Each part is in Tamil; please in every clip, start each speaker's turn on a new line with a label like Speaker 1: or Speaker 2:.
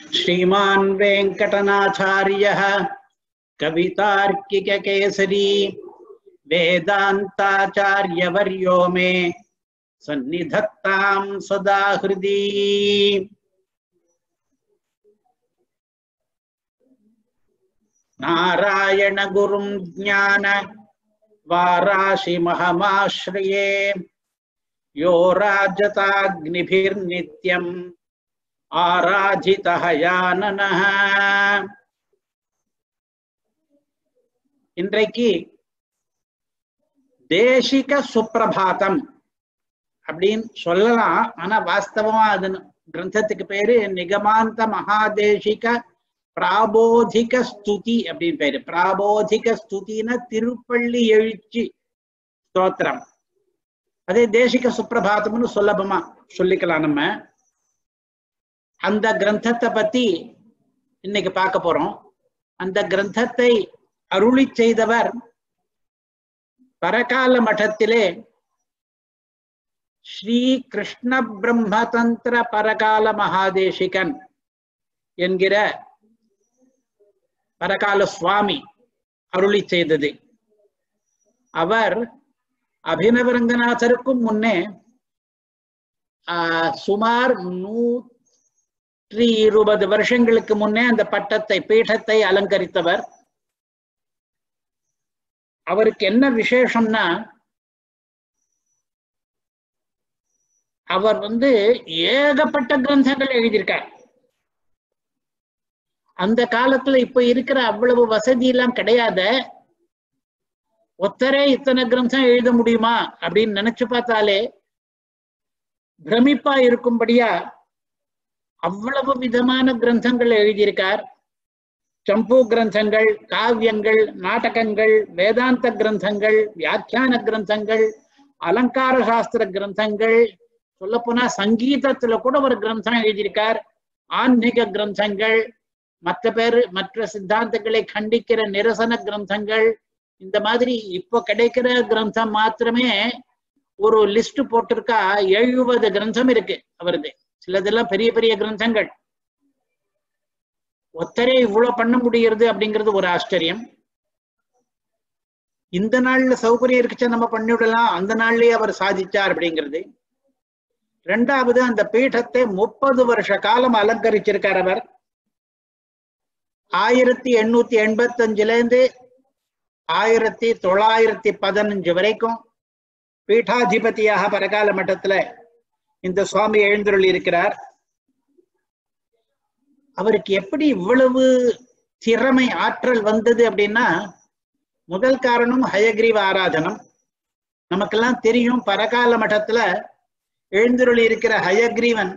Speaker 1: श्रीमान् वेंकटनाथार्यः कवितार्किककेसरी वेदान्ताचार्यवर्यो मे सन्निधत्तां सदा हृदि। नारायण गुरुं ज्ञान वाराशिमहमाश्रये यो राजताग्निभिर्नित्यम् आराधितः याननः। இன்றைக்கு தேசிக சுப்பிரபாதம் அப்படின்னு சொல்லலாம். ஆனா வாஸ்தவமா அது கிரந்தத்துக்கு பேரு நிகமாந்த மகாதேசிக பிராபோதிக ஸ்துதி அப்படின்னு பேரு. பிராபோதிக ஸ்துதினா திருப்பள்ளி எழுச்சி ஸ்தோத்திரம். அதே தேசிக சுப்பிரபாதம்னு சுலபமா சொல்லிக்கலாம். நம்ம அந்த கிரந்தத்தை பத்தி இன்னைக்கு பார்க்க போறோம். அந்த கிரந்தத்தை அருளி செய்தவர் பரகால மட்டத்திலே ஸ்ரீ கிருஷ்ண பிரம்மதந்திர பரகால மகாதேசிகன் என்கிற பரகால சுவாமி அருளி செய்தது. அவர் அபினவரங்கநாதருக்கும் முன்னே சுமார் 120 வருஷங்களுக்கு முன்னே அந்த பட்டத்தை பீഠத்தை அலங்கரித்தவர். அவருக்கு என்ன விசேஷம்னா, அவர் ஏகப்பட்ட கிரந்தங்கள் எழுதியிருக்கார். அந்த காலத்துல இப்ப இருக்கிற அவ்வளவு வசதி எல்லாம் கிடையாத. ஒத்தரே இத்தனை கிரந்தம் எழுத முடியுமா அப்படின்னு நினைச்சு பார்த்தாலே பிரமிப்பா இருக்கும்படியா அவ்வளவு விதமான கிரந்தங்கள் எழுதியிருக்கார். சம்பு கிரந்தங்கள், காவியங்கள், நாடகங்கள், வேதாந்த கிரந்தங்கள், வியாக்கியான கிரந்தங்கள், அலங்கார சாஸ்திர கிரந்தங்கள், சொல்ல போனா சங்கீதத்துல கூட ஒரு கிரந்தம் எழுதியிருக்கார். ஆன்மீக கிரந்தங்கள், மற்ற சித்தாந்தங்களை கண்டிக்கிற நிரசன கிரந்தங்கள், இந்த மாதிரி இப்போ கிடைக்கிற கிரந்தம் மாத்திரமே ஒரு லிஸ்ட் போட்டிருக்கா. 70 கிரந்தம் இருக்கு அவரது. சிலதெல்லாம் பெரிய பெரிய கிரந்தங்கள். ஒத்தரே இவ்வளவு பண்ண முடிகிறது அப்படிங்கிறது ஒரு ஆச்சரியம். இந்த நாள்ல சௌகரியம் இருக்குச்சா நம்ம பண்ணிவிடலாம், அந்த நாள்லயே அவர் சாதிச்சார் அப்படிங்கிறது. ரெண்டாவது, அந்த பீഠத்தை 30 வருஷ காலம் அலங்கரிச்சிருக்கார் அவர். 1885 1915 வரைக்கும் பீட்டாதிபதியாக பரகால மட்டத்துல இந்த சுவாமி எழுந்தருளி இருக்கிறார். அவருக்கு எப்படி இவ்வளவு திறமை ஆற்றல் வந்தது அப்படின்னா, முதல் காரணம் ஹயக்ரீவ ஆராதனம். நமக்கெல்லாம் தெரியும், பரகால மட்டத்துல எழுந்தருளி இருக்கிற ஹயக்ரீவன்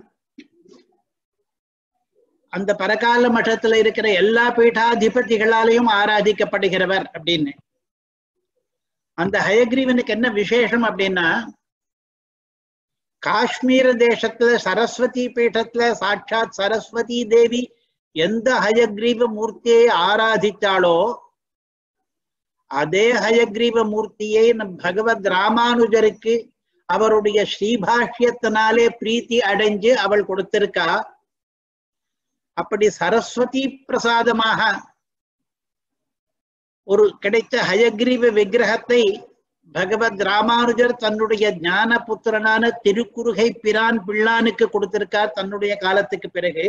Speaker 1: அந்த பரகால மட்டத்துல இருக்கிற எல்லா பீட்டாதிபதிகளாலையும் ஆராதிக்கப்படுகிறவர் அப்படின்னு. அந்த ஹயக்ரீவனுக்கு என்ன விசேஷம் அப்படின்னா, காஷ்மீர தேசத்துல சரஸ்வதி பீഠத்துல சாட்சாத் சரஸ்வதி தேவி எந்த ஹயக்ரீவ மூர்த்தியை ஆராதித்தாளோ அதே ஹயக்ரீவ மூர்த்தியை பகவத் ராமானுஜருக்கு அவருடைய ஸ்ரீபாஷ்யத்தினாலே பிரீத்தி அடைஞ்சு அவள் கொடுத்திருக்கா. அப்படி சரஸ்வதி பிரசாதமாக ஒரு கிடைத்த ஹயக்ரீவ விக்கிரகத்தை பகவத் ராமானுஜர் தன்னுடைய ஞான புத்திரனான திருக்குறுகை பிரான் பிள்ளானுக்கு கொடுத்திருக்கார் தன்னுடைய காலத்துக்கு பிறகு.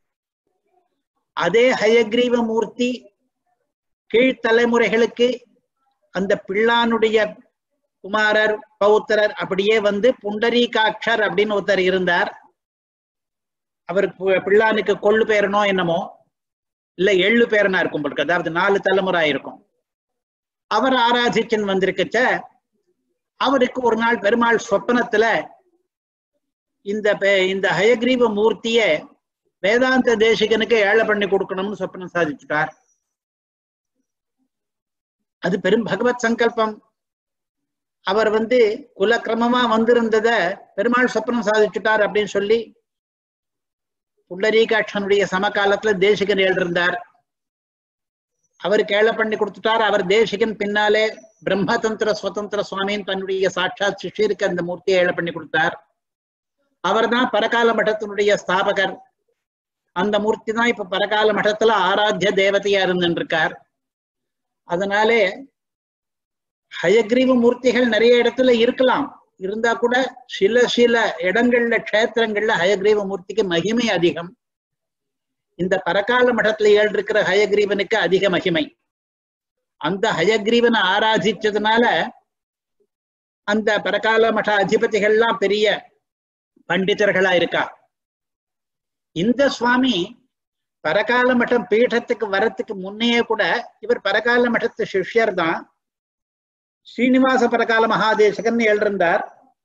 Speaker 1: அதே ஹயக்ரீவ மூர்த்தி கீழ்த்தலைமுறைகளுக்கு அந்த பிள்ளானுடைய குமாரர் பௌத்திரர் அப்படியே புண்டரீகாட்சர் அப்படின்னு ஒருத்தர் இருந்தார். அவருக்கு பிள்ளானுக்கு கொள்ளு பேரனோ என்னமோ இல்ல எள்ளு பேரனா இருக்கும், அதாவது 4 தலைமுறை இருக்கும். அவர் ஆராதிச்சுன்னு வந்திருக்கச்ச அவருக்கு ஒரு நாள் பெருமாள் சொப்பனத்துல இந்த ஹயக்ரீவ மூர்த்திய வேதாந்த தேசிகனுக்கு ஏழை பண்ணி கொடுக்கணும்னு சொப்பனம் சாதிச்சுட்டார். அது பெரும் பகவத் சங்கல்பம். அவர் குலக்கிரமமா வந்திருந்தத பெருமாள் சொப்பனம் சாதிச்சுட்டார் அப்படின்னு சொல்லி புண்டரீகாட்சனுடைய சமகாலத்துல தேசிகன் எழுதிருந்தார். அவருக்கு ஏழை பண்ணி கொடுத்துட்டார். அவர் தேசிகன் பின்னாலே பிரம்மதந்திர சுதந்திர சுவாமியின் தன்னுடைய சாட்சாத் சிஷ்யருக்கு அந்த மூர்த்தியை ஏழை பண்ணி கொடுத்தார். அவர் தான் பரகால மட்டத்தினுடைய ஸ்தாபகர். அந்த மூர்த்தி தான் இப்ப பரகால மடத்துல ஆராத்திய தேவதையா இருந்துருக்கார். அதனாலே ஹயக்ரீவ மூர்த்திகள் நிறைய இடத்துல இருக்கலாம், இருந்தா கூட சில சில இடங்கள்ல க்ஷேத்திரங்கள்ல ஹயக்ரீவ மூர்த்திக்கு மகிமை அதிகம். இந்த பரகால மடத்துல இருக்கிற ஹயக்ரீவனுக்கு அதிக மகிமை. அந்த ஹயக்ரீவனை ஆராதிச்சதுனால அந்த பரகால மட அதிபதிகள்லாம் பெரிய பண்டிதர்களா இருக்கா. இந்த சுவாமி பரகால மட்டம் பீடத்துக்கு வரத்துக்கு முன்னையே கூட இவர் பரகால மட்டத்து சிஷ்யர் தான். ஸ்ரீனிவாச பரகால மகாதேசகன் எழுந்தார்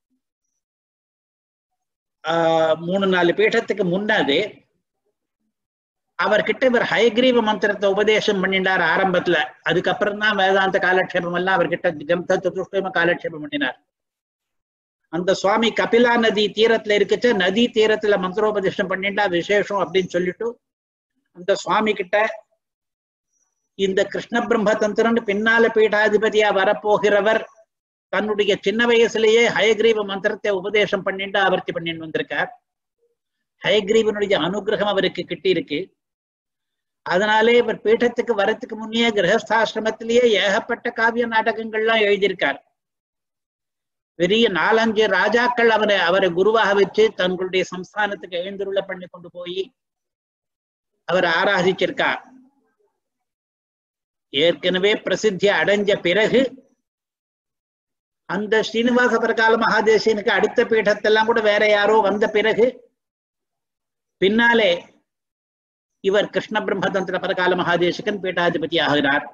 Speaker 1: 3-4 பீடத்துக்கு முன்னாடி. அவர்கிட்ட இவர் ஹயக்ரீவ மந்திரத்தை உபதேசம் பண்ணினார் ஆரம்பத்துல. அதுக்கப்புறம் தான் வேதாந்த காலட்சேபம் எல்லாம் அவர்கிட்ட கிரந்த சதுஷ்டயம காலட்சேபம் பண்ணினார். அந்த சுவாமி கபிலா நதி தீரத்துல இருக்குச்ச நதி தீரத்துல மந்திரோபதேசம் பண்ணிட்டா விசேஷம் அப்படின்னு சொல்லிட்டு அந்த சுவாமி கிட்ட இந்த கிருஷ்ண பிரம்ம தந்திரன் பின்னால பீடாதிபதியா வரப்போகிறவர் தன்னுடைய சின்ன வயசுலயே ஹயக்ரீவ மந்திரத்தை உபதேசம் பண்ணிட்டு ஆவர்த்தி பண்ணிட்டு வந்திருக்கார். ஹயக்ரீவனுடைய அனுகிரகம் அவருக்கு கிட்டி இருக்கு. அதனாலே இவர் பீடத்துக்கு வரத்துக்கு முன்னே கிரகஸ்தாசிரமத்திலேயே ஏகப்பட்ட காவிய நாடகங்கள்லாம் எழுதியிருக்கார். பெரிய 4-5 ராஜாக்கள் அவரை குருவாக வச்சு தங்களுடைய சம்ஸ்தானத்துக்கு எழுந்துருள பண்ணி கொண்டு போய் அவர் ஆராதிச்சிருக்கார். ஏற்கனவே பிரசித்தி அடைஞ்ச பிறகு அந்த ஸ்ரீனிவாச பரகால மகாதேசனுக்கு அடுத்த பீடத்தெல்லாம் கூட வேற யாரோ வந்த பிறகு பின்னாலே இவர் கிருஷ்ண பிரம்மதந்திர பரகால மகாதேசகன் பீட்டாதிபதி ஆகிறார்.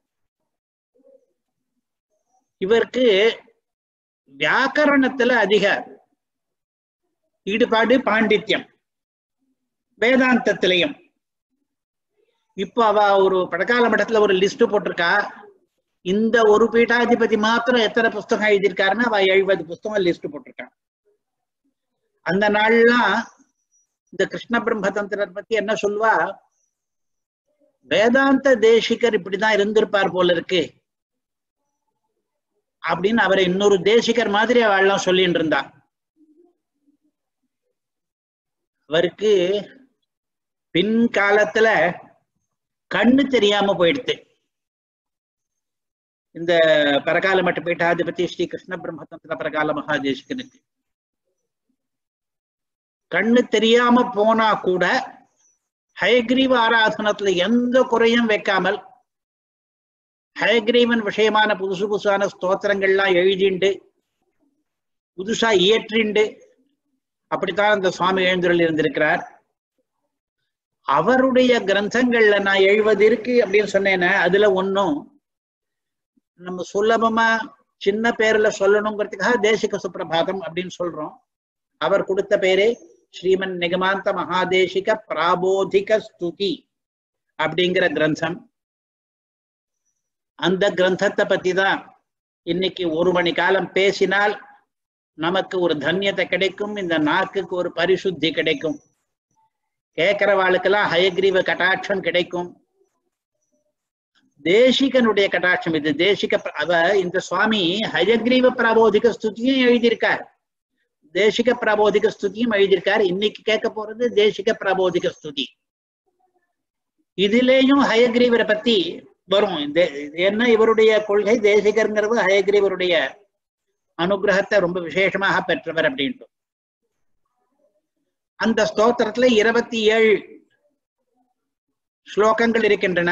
Speaker 1: இவருக்கு வியாக்கரணத்துல அதிக ஈடுபாடு, பாண்டித்யம், வேதாந்தத்திலையும். இப்போ அவ ஒரு படகால மட்டத்துல ஒரு லிஸ்ட் போட்டிருக்கா. இந்த ஒரு பீட்டாதிபதி மாத்திரம் எத்தனை புஸ்தகம் எழுதியிருக்காருன்னா அவ 70 புஸ்தகம் லிஸ்ட் போட்டிருக்கான். அந்த நாள்லாம் இந்த கிருஷ்ண பிரம்மதந்திரர் பத்தி என்ன சொல்வா, வேதாந்த தேசிகர் இப்படிதான் இருந்திருப்பார் போல இருக்கு அப்படின்னு அவரை இன்னொரு தேசிகர் மாதிரி அவள்லாம் சொல்லிட்டு இருந்தா. அவருக்கு பின் காலத்துல கண்ணு தெரியாம போயிடுது. இந்த பரகால மட்ட பீட்டாதிபதி ஸ்ரீ கிருஷ்ண பிரம்மதந்திர பரகால மகாதேசிகனுக்கு கண்ணு தெரியாம போனா கூட ஹயக்ரீவ ஆராதனத்துல எந்த குறையும் வைக்காமல் ஹயக்ரீவன் விஷயமான புதுசான ஸ்தோத்திரங்கள்லாம் எழுதிண்டு புதுசா இயற்றிண்டு அப்படித்தான் அந்த சுவாமி எழுந்துருள் இருந்திருக்கிறார். அவருடைய கிரந்தங்கள்ல நான் 70 இருக்கு அப்படின்னு சொன்னேன்னா அதுல ஒன்னும் நம்ம சுலபமா சின்ன பேர்ல சொல்லணுங்கிறதுக்காக தேசிக சுப்பிரபாதம் அப்படின்னு சொல்றோம். அவர் கொடுத்த பேரே ஸ்ரீமன் நிகமாந்த மகாதேசிக பிராபோதிக ஸ்துதி அப்படிங்கிற கிரந்தம். அந்த கிரந்தத்தை பத்தி தான் இன்னைக்கு 1 மணி காலம் பேசினால் நமக்கு ஒரு தன்யத்தை கிடைக்கும், இந்த நாக்குக்கு ஒரு பரிசுத்தி கிடைக்கும், கேட்கிறவாளுக்கெல்லாம் ஹயக்ரீவ கட்டாட்சம் கிடைக்கும். தேசிகனுடைய கட்டாட்சம் இது. தேசிக இந்த சுவாமி ஹயக்ரீவ பிரபோதிக ஸ்துதியும் எழுதியிருக்கார், தேசிக பிரபோதிக ஸ்துதியும் எழுதியிருக்கார். இன்னைக்கு கேட்க போறது தேசிக பிரபோதிக ஸ்துதி. இதுலேயும் ஹயக்ரீவரை பத்தி வரும். என்ன இவருடைய கொள்கை, தேசிகருங்கிறது ஹயக்ரீவருடைய அனுகிரகத்தை ரொம்ப விசேஷமாக பெற்றவர் அப்படின்ட்டு. அந்த ஸ்தோத்திரத்துல 27 ஸ்லோகங்கள் இருக்கின்றன.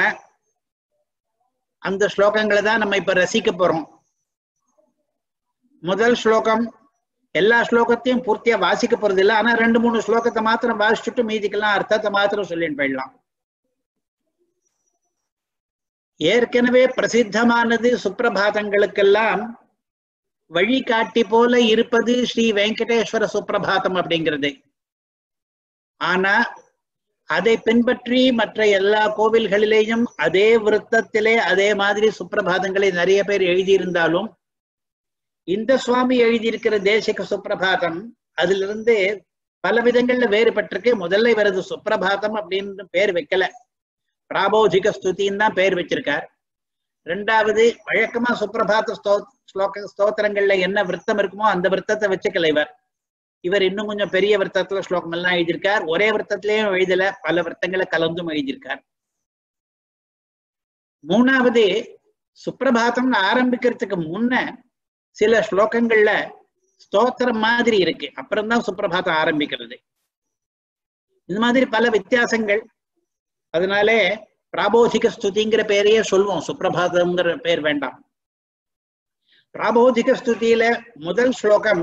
Speaker 1: அந்த ஸ்லோகங்களை தான் நம்ம இப்ப ரசிக்க போறோம். முதல் ஸ்லோகம் எல்லா ஸ்லோகத்தையும் பூர்த்தியா வாசிக்க போறது இல்லை, ஆனா 2-3 ஸ்லோகத்தை மாத்திரம் வாசிச்சுட்டு மீதிக்கெல்லாம் அர்த்தத்தை மாத்திரம் சொல்லிட்டு போயிடலாம். ஏற்கனவே பிரசித்தமானது சுப்பிரபாதங்களுக்கெல்லாம் வழிகாட்டி போல இருப்பது ஸ்ரீ வெங்கடேஸ்வர சுப்பிரபாதம் அப்படிங்கிறது. ஆனா அதை பின்பற்றி மற்ற எல்லா கோவில்களிலேயும் அதே விருத்தத்திலே அதே மாதிரி சுப்பிரபாதங்களை நிறைய பேர் எழுதியிருந்தாலும் இந்த சுவாமி எழுதியிருக்கிற தேசிக சுப்பிரபாதம் அதிலிருந்து பல விதங்கள்ல வேறுபட்டிருக்கு. முதல்ல இவரது சுப்பிரபாதம் அப்படின்னு பேர் வைக்கல, பிராபோதிக ஸ்துதின்னு தான் பேர் வச்சிருக்கார். 2வது வழக்கமா சுப்பிரபாத ஸ்தோத்திரங்கள்ல என்ன விருத்தம் இருக்குமோ அந்த விருத்தத்தை வச்சுக்கல இவர். இவர் இன்னும் கொஞ்சம் பெரிய விருத்தத்துல ஸ்லோகம் எல்லாம் எழுதியிருக்கார். ஒரே விருத்தத்திலேயும் எழுதல, பல விருத்தங்களை கலந்தும் எழுதியிருக்கார். மூணாவது சுப்பிரபாதம் ஆரம்பிக்கிறதுக்கு முன்ன சில ஸ்லோகங்கள்ல ஸ்தோத்திரம் மாதிரி இருக்கு, அப்புறம்தான் சுப்பிரபாதம் ஆரம்பிக்கிறது. இந்த மாதிரி பல வித்தியாசங்கள். அதனாலே பிராபோதிக ஸ்துதிங்கிற பேரையே சொல்வோம், சுப்பிரபாதம்ங்கிற பேர் வேண்டாம். பிராபோதிக ஸ்துதியில முதல் ஸ்லோகம்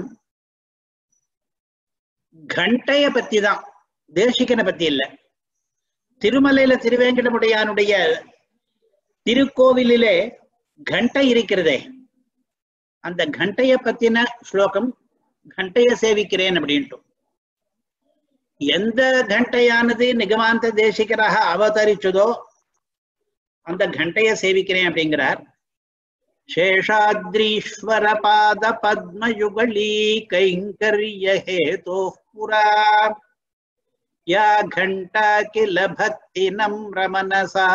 Speaker 1: கண்டைய பத்தி தான், தேசிகனை பத்தி இல்ல. திருமலையில திருவேங்கடமுடையானுடைய திருக்கோவிலிலே கண்டை இருக்கிறதே, அந்த கண்டைய பத்தின ஸ்லோகம். கண்டைய சேவிக்கிறேன் அப்படின்ட்டு எந்த கண்டையானது நிகமாந்த தேசிகராக அவதரிச்சதோ அந்த கண்டைய சேவிக்கிறேன் அப்படிங்கிறார். சேஷாத்ரீஸ்வர பாத பத்மயுகலீ கைங்கர்ய ஹேதோ புரா யா கண்டா கில பக்தி நம்ர மனசா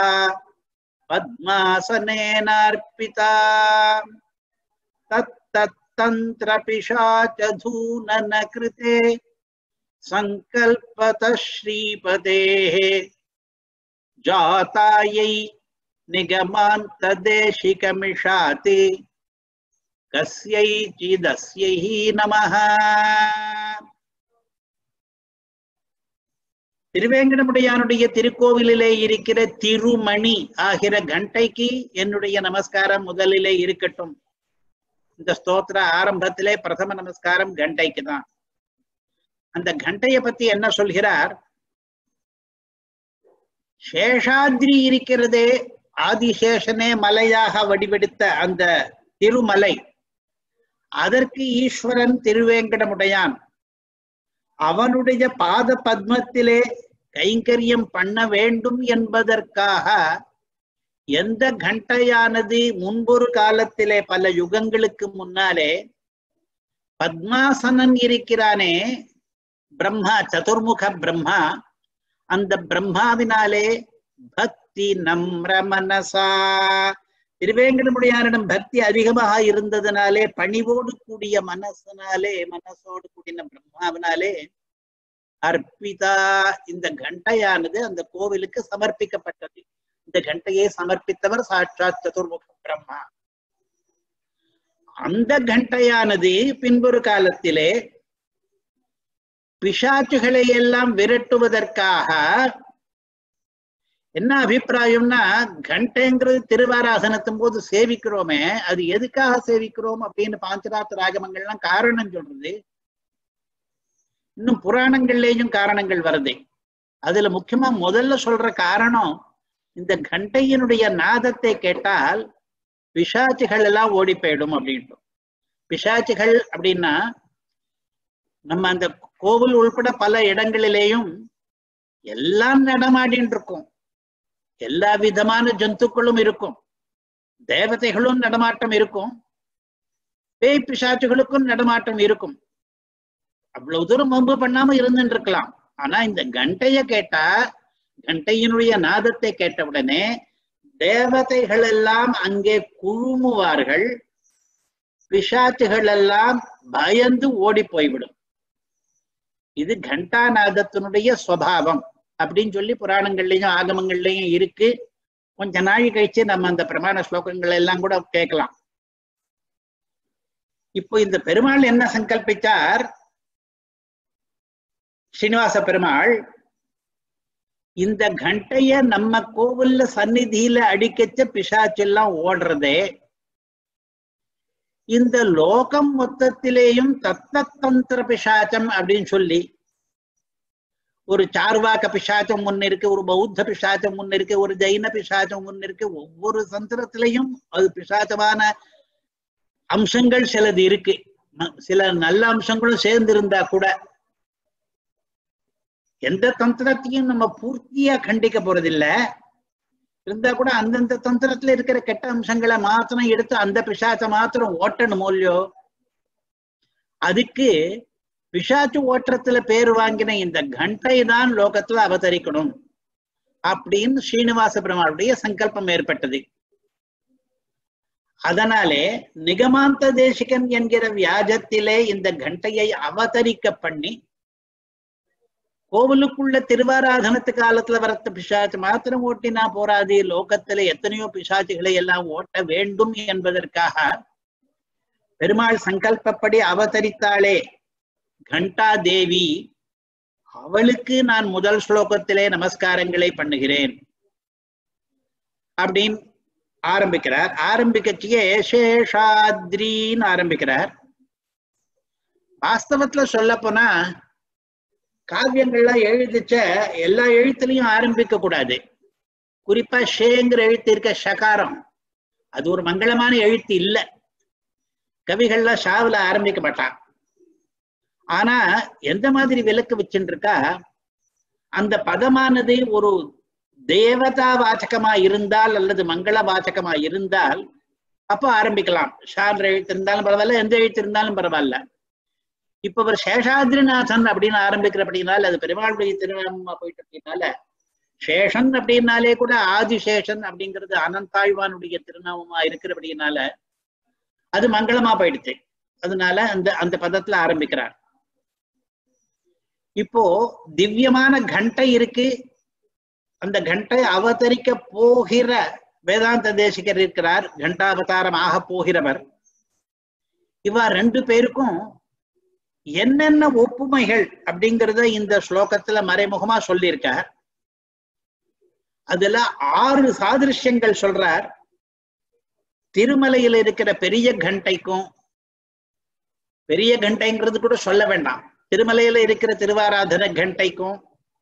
Speaker 1: பத்மாசனேனார்பிதா தத்தந்திர பிசாச தூனன கிருதே சங்கல்பத ஸ்ரீபதேஹ ஜாதாயை நிகமாந்த தேசிகமிஷாதி கஸ்யை சிதஸ்யை நமஹ. திருவேங்கடமுடையானுடைய திருக்கோவிலிலே இருக்கிற திருமணி ஆகிற கண்டைக்கு என்னுடைய நமஸ்காரம் முதலிலே இருக்கட்டும். இந்த ஸ்தோத்திர ஆரம்பத்திலே பிரதம நமஸ்காரம் கண்டைக்கு தான். அந்த கண்டைய பத்தி என்ன சொல்கிறார்? சேஷாத்ரி இருக்கிறதே, ஆதிசேஷனே மலையாக வடிவெடுத்த அந்த திருமலை, அதற்கு ஈஸ்வரன் திருவேங்கடமுடையான். அவனுடைய பாத பத்மத்திலே கைங்கரியம் பண்ண வேண்டும் என்பதற்காக எந்த கண்டையானது முன்பொரு காலத்திலே பல யுகங்களுக்கு முன்னாலே பத்மாசனன் இருக்கிறானே பிரம்மா, சதுர்முக பிரம்மா, அந்த பிரம்மாவினாலே பக்தி நம்ர மனசா, திருவேங்கடமுடையானிடம் பக்தி அதிகமாக இருந்ததுனாலே பணிவோடு கூடிய மனசனாலே, மனசோடு கூடின பிரம்மாவினாலே அர்ப்பிதா, இந்த கண்டையானது அந்த கோவிலுக்கு சமர்ப்பிக்கப்பட்டது. இந்த கண்டையை சமர்ப்பித்தவர் சாட்சாத் சதுர்முக பிரம்மா. அந்த கண்டையானது பின்பொரு காலத்திலே பிசாச்சுகளை எல்லாம் விரட்டுவதற்காக என்ன அபிப்பிராயம்னா, கண்டைங்கிறது திருவாராசனத்தும் போது சேவிக்கிறோமே, அது எதுக்காக சேவிக்கிறோம் அப்படின்னு பாஞ்சராத்திர ராகமங்கள்லாம் காரணம் சொல்றது. இன்னும் புராணங்கள்லேயும் காரணங்கள் வருது. அதுல முக்கியமா முதல்ல சொல்ற காரணம், இந்த கண்டையினுடைய நாதத்தை கேட்டால் பிசாச்சுகள் எல்லாம் ஓடி போயிடும் அப்படின்ட்டு. பிசாச்சுகள் அப்படின்னா நம்ம அந்த கோவில் உள்பட பல இடங்களிலேயும் எல்லாம் நடமாடின்னு இருக்கும். எல்லா விதமான ஜந்துக்களும் இருக்கும், தேவதைகளும் நடமாட்டம் இருக்கும், பேய் பிசாச்சுகளுக்கும் நடமாட்டம் இருக்கும். அவ்வளவு தூரம் வம்பு பண்ணாம இருந்துட்டு இருக்கலாம். ஆனா இந்த கண்டைய கேட்டா, கண்டையினுடைய நாதத்தை கேட்டவுடனே தேவதைகள் எல்லாம் அங்கே குழுமுவார்கள், பிசாச்சுகள் எல்லாம் பயந்து ஓடி போய்விடும். இது கண்டாநாதத்தினுடைய சுவாவம் அப்படின்னு சொல்லி புராணங்கள்லயும் ஆகமங்கள்லயும் இருக்கு. கொஞ்ச நாள் கழிச்சு நம்ம அந்த பிரமாண ஸ்லோகங்கள் எல்லாம் கூட கேட்கலாம். இப்போ இந்த பெருமாள் என்ன சங்கல்பிச்சார்? ஸ்ரீனிவாச பெருமாள் இந்த கண்டைய நம்ம கோவில்ல சந்நிதியில அடிக்கச்ச பிசாச்செல்லாம் ஓடுறதே, இந்த லோகம் மொத்தத்திலேயும் தத்தந்திர பிசாச்சம் அப்படின்னு சொல்லி ஒரு சார்வாக்க பிசாச்சம் ஒன்னு இருக்கு, ஒரு பௌத்த பிசாச்சம் ஒன்னு இருக்கு, ஒரு ஜெயின பிசாச்சம் ஒன்னு இருக்கு. ஒவ்வொரு தந்திரத்திலையும் அது பிசாச்சமான அம்சங்கள் சிலது இருக்கு. சில நல்ல அம்சங்களும் சேர்ந்து இருந்தா கூட எந்த தந்திரத்தையும் நம்ம பூர்த்தியா கண்டிக்க போறதில்ல. இருந்தா கூட அந்தந்த தந்திரத்துல இருக்கிற கெட்ட அம்சங்களை மாத்திரம் எடுத்து அந்த பிசாச்சை மாத்திரம் ஓட்டணும் இல்லையோ. அதுக்கு பிசாச்சு ஓட்டத்துல பேர் வாங்கின இந்த கண்டை தான் லோகத்துல அவதரிக்கணும் அப்படின்னு ஸ்ரீனிவாச பெருமாளுடைய சங்கல்பம் ஏற்பட்டது. அதனாலே நிகமாந்த தேசிகன் என்கிற வியாஜத்திலே இந்த கண்டையை அவதரிக்க பண்ணி கோவிலுக்குள்ள திருவாராதனத்து காலத்துல வரத்த பிசாச்சு மாத்திரம் ஓட்டினா போராது, லோகத்துல எத்தனையோ பிசாச்சுகளை எல்லாம் ஓட்ட வேண்டும் என்பதற்காக பெருமாள் சங்கல்பப்படி அவதரித்தாளே கண்டா தேவி, அவளுக்கு நான் முதல் ஸ்லோகத்திலே நமஸ்காரங்களை பண்ணுகிறேன் அப்படின்னு ஆரம்பிக்கிறார். ஆரம்பிக்கச்சியே சேஷாத்ரின்னு ஆரம்பிக்கிறார். வாஸ்தவத்துல சொல்ல போனா காவியங்கள்லாம் எழுதிச்ச எல்லா எழுத்துலையும் ஆரம்பிக்க கூடாது. குறிப்பா ஷேங்கிற எழுத்து இருக்க ஷகாரம், அது ஒரு மங்களமான எழுத்து இல்ல. கவிகள்லாம் ஷாவுல ஆரம்பிக்க மாட்டான். ஆனா எந்த மாதிரி விலக்கு வச்சுட்டு இருக்கா, அந்த பதமானது ஒரு தேவதா வாச்சகமா இருந்தால் அல்லது மங்கள வாச்சகமா இருந்தால் அப்போ ஆரம்பிக்கலாம். ஷான்ற எழுத்து இருந்தாலும் பரவாயில்ல, எந்த எழுத்து இருந்தாலும் பரவாயில்ல. இப்ப ஒரு சேஷாத்ரிநாதன் அப்படின்னு ஆரம்பிக்கிற அப்படின்னால அது பெருமாளுடைய திருநாமமா போயிட்டு அப்படின்னால, சேஷன் அப்படின்னாலே கூட ஆதிசேஷன் அப்படிங்கிறது அனந்தாழ்வானுடைய திருநாமமா இருக்கிற அப்படின்னால அது மங்களமா போயிடுச்சு. அதனால அந்த அந்த பதத்துல ஆரம்பிக்கிறார். இப்போ திவ்யமான கண்டை இருக்கு. அந்த கண்டை அவதரிக்க போகிற வேதாந்த தேசிகர் இருக்கிறார், கண்டாவதாரம் ஆக போகிறவர். இவா ரெண்டு பேருக்கும் என்னென்ன ஒப்புமைகள் அப்படிங்கிறத இந்த ஸ்லோகத்துல மறைமுகமா சொல்லியிருக்கார். அதுல 6 சாதிருஷ்யங்கள் சொல்றார். திருமலையில இருக்கிற பெரிய கண்டைக்கும், பெரிய கண்டைங்கிறது கூட சொல்ல வேண்டாம், திருமலையில இருக்கிற திருவாராதன கண்டைக்கும்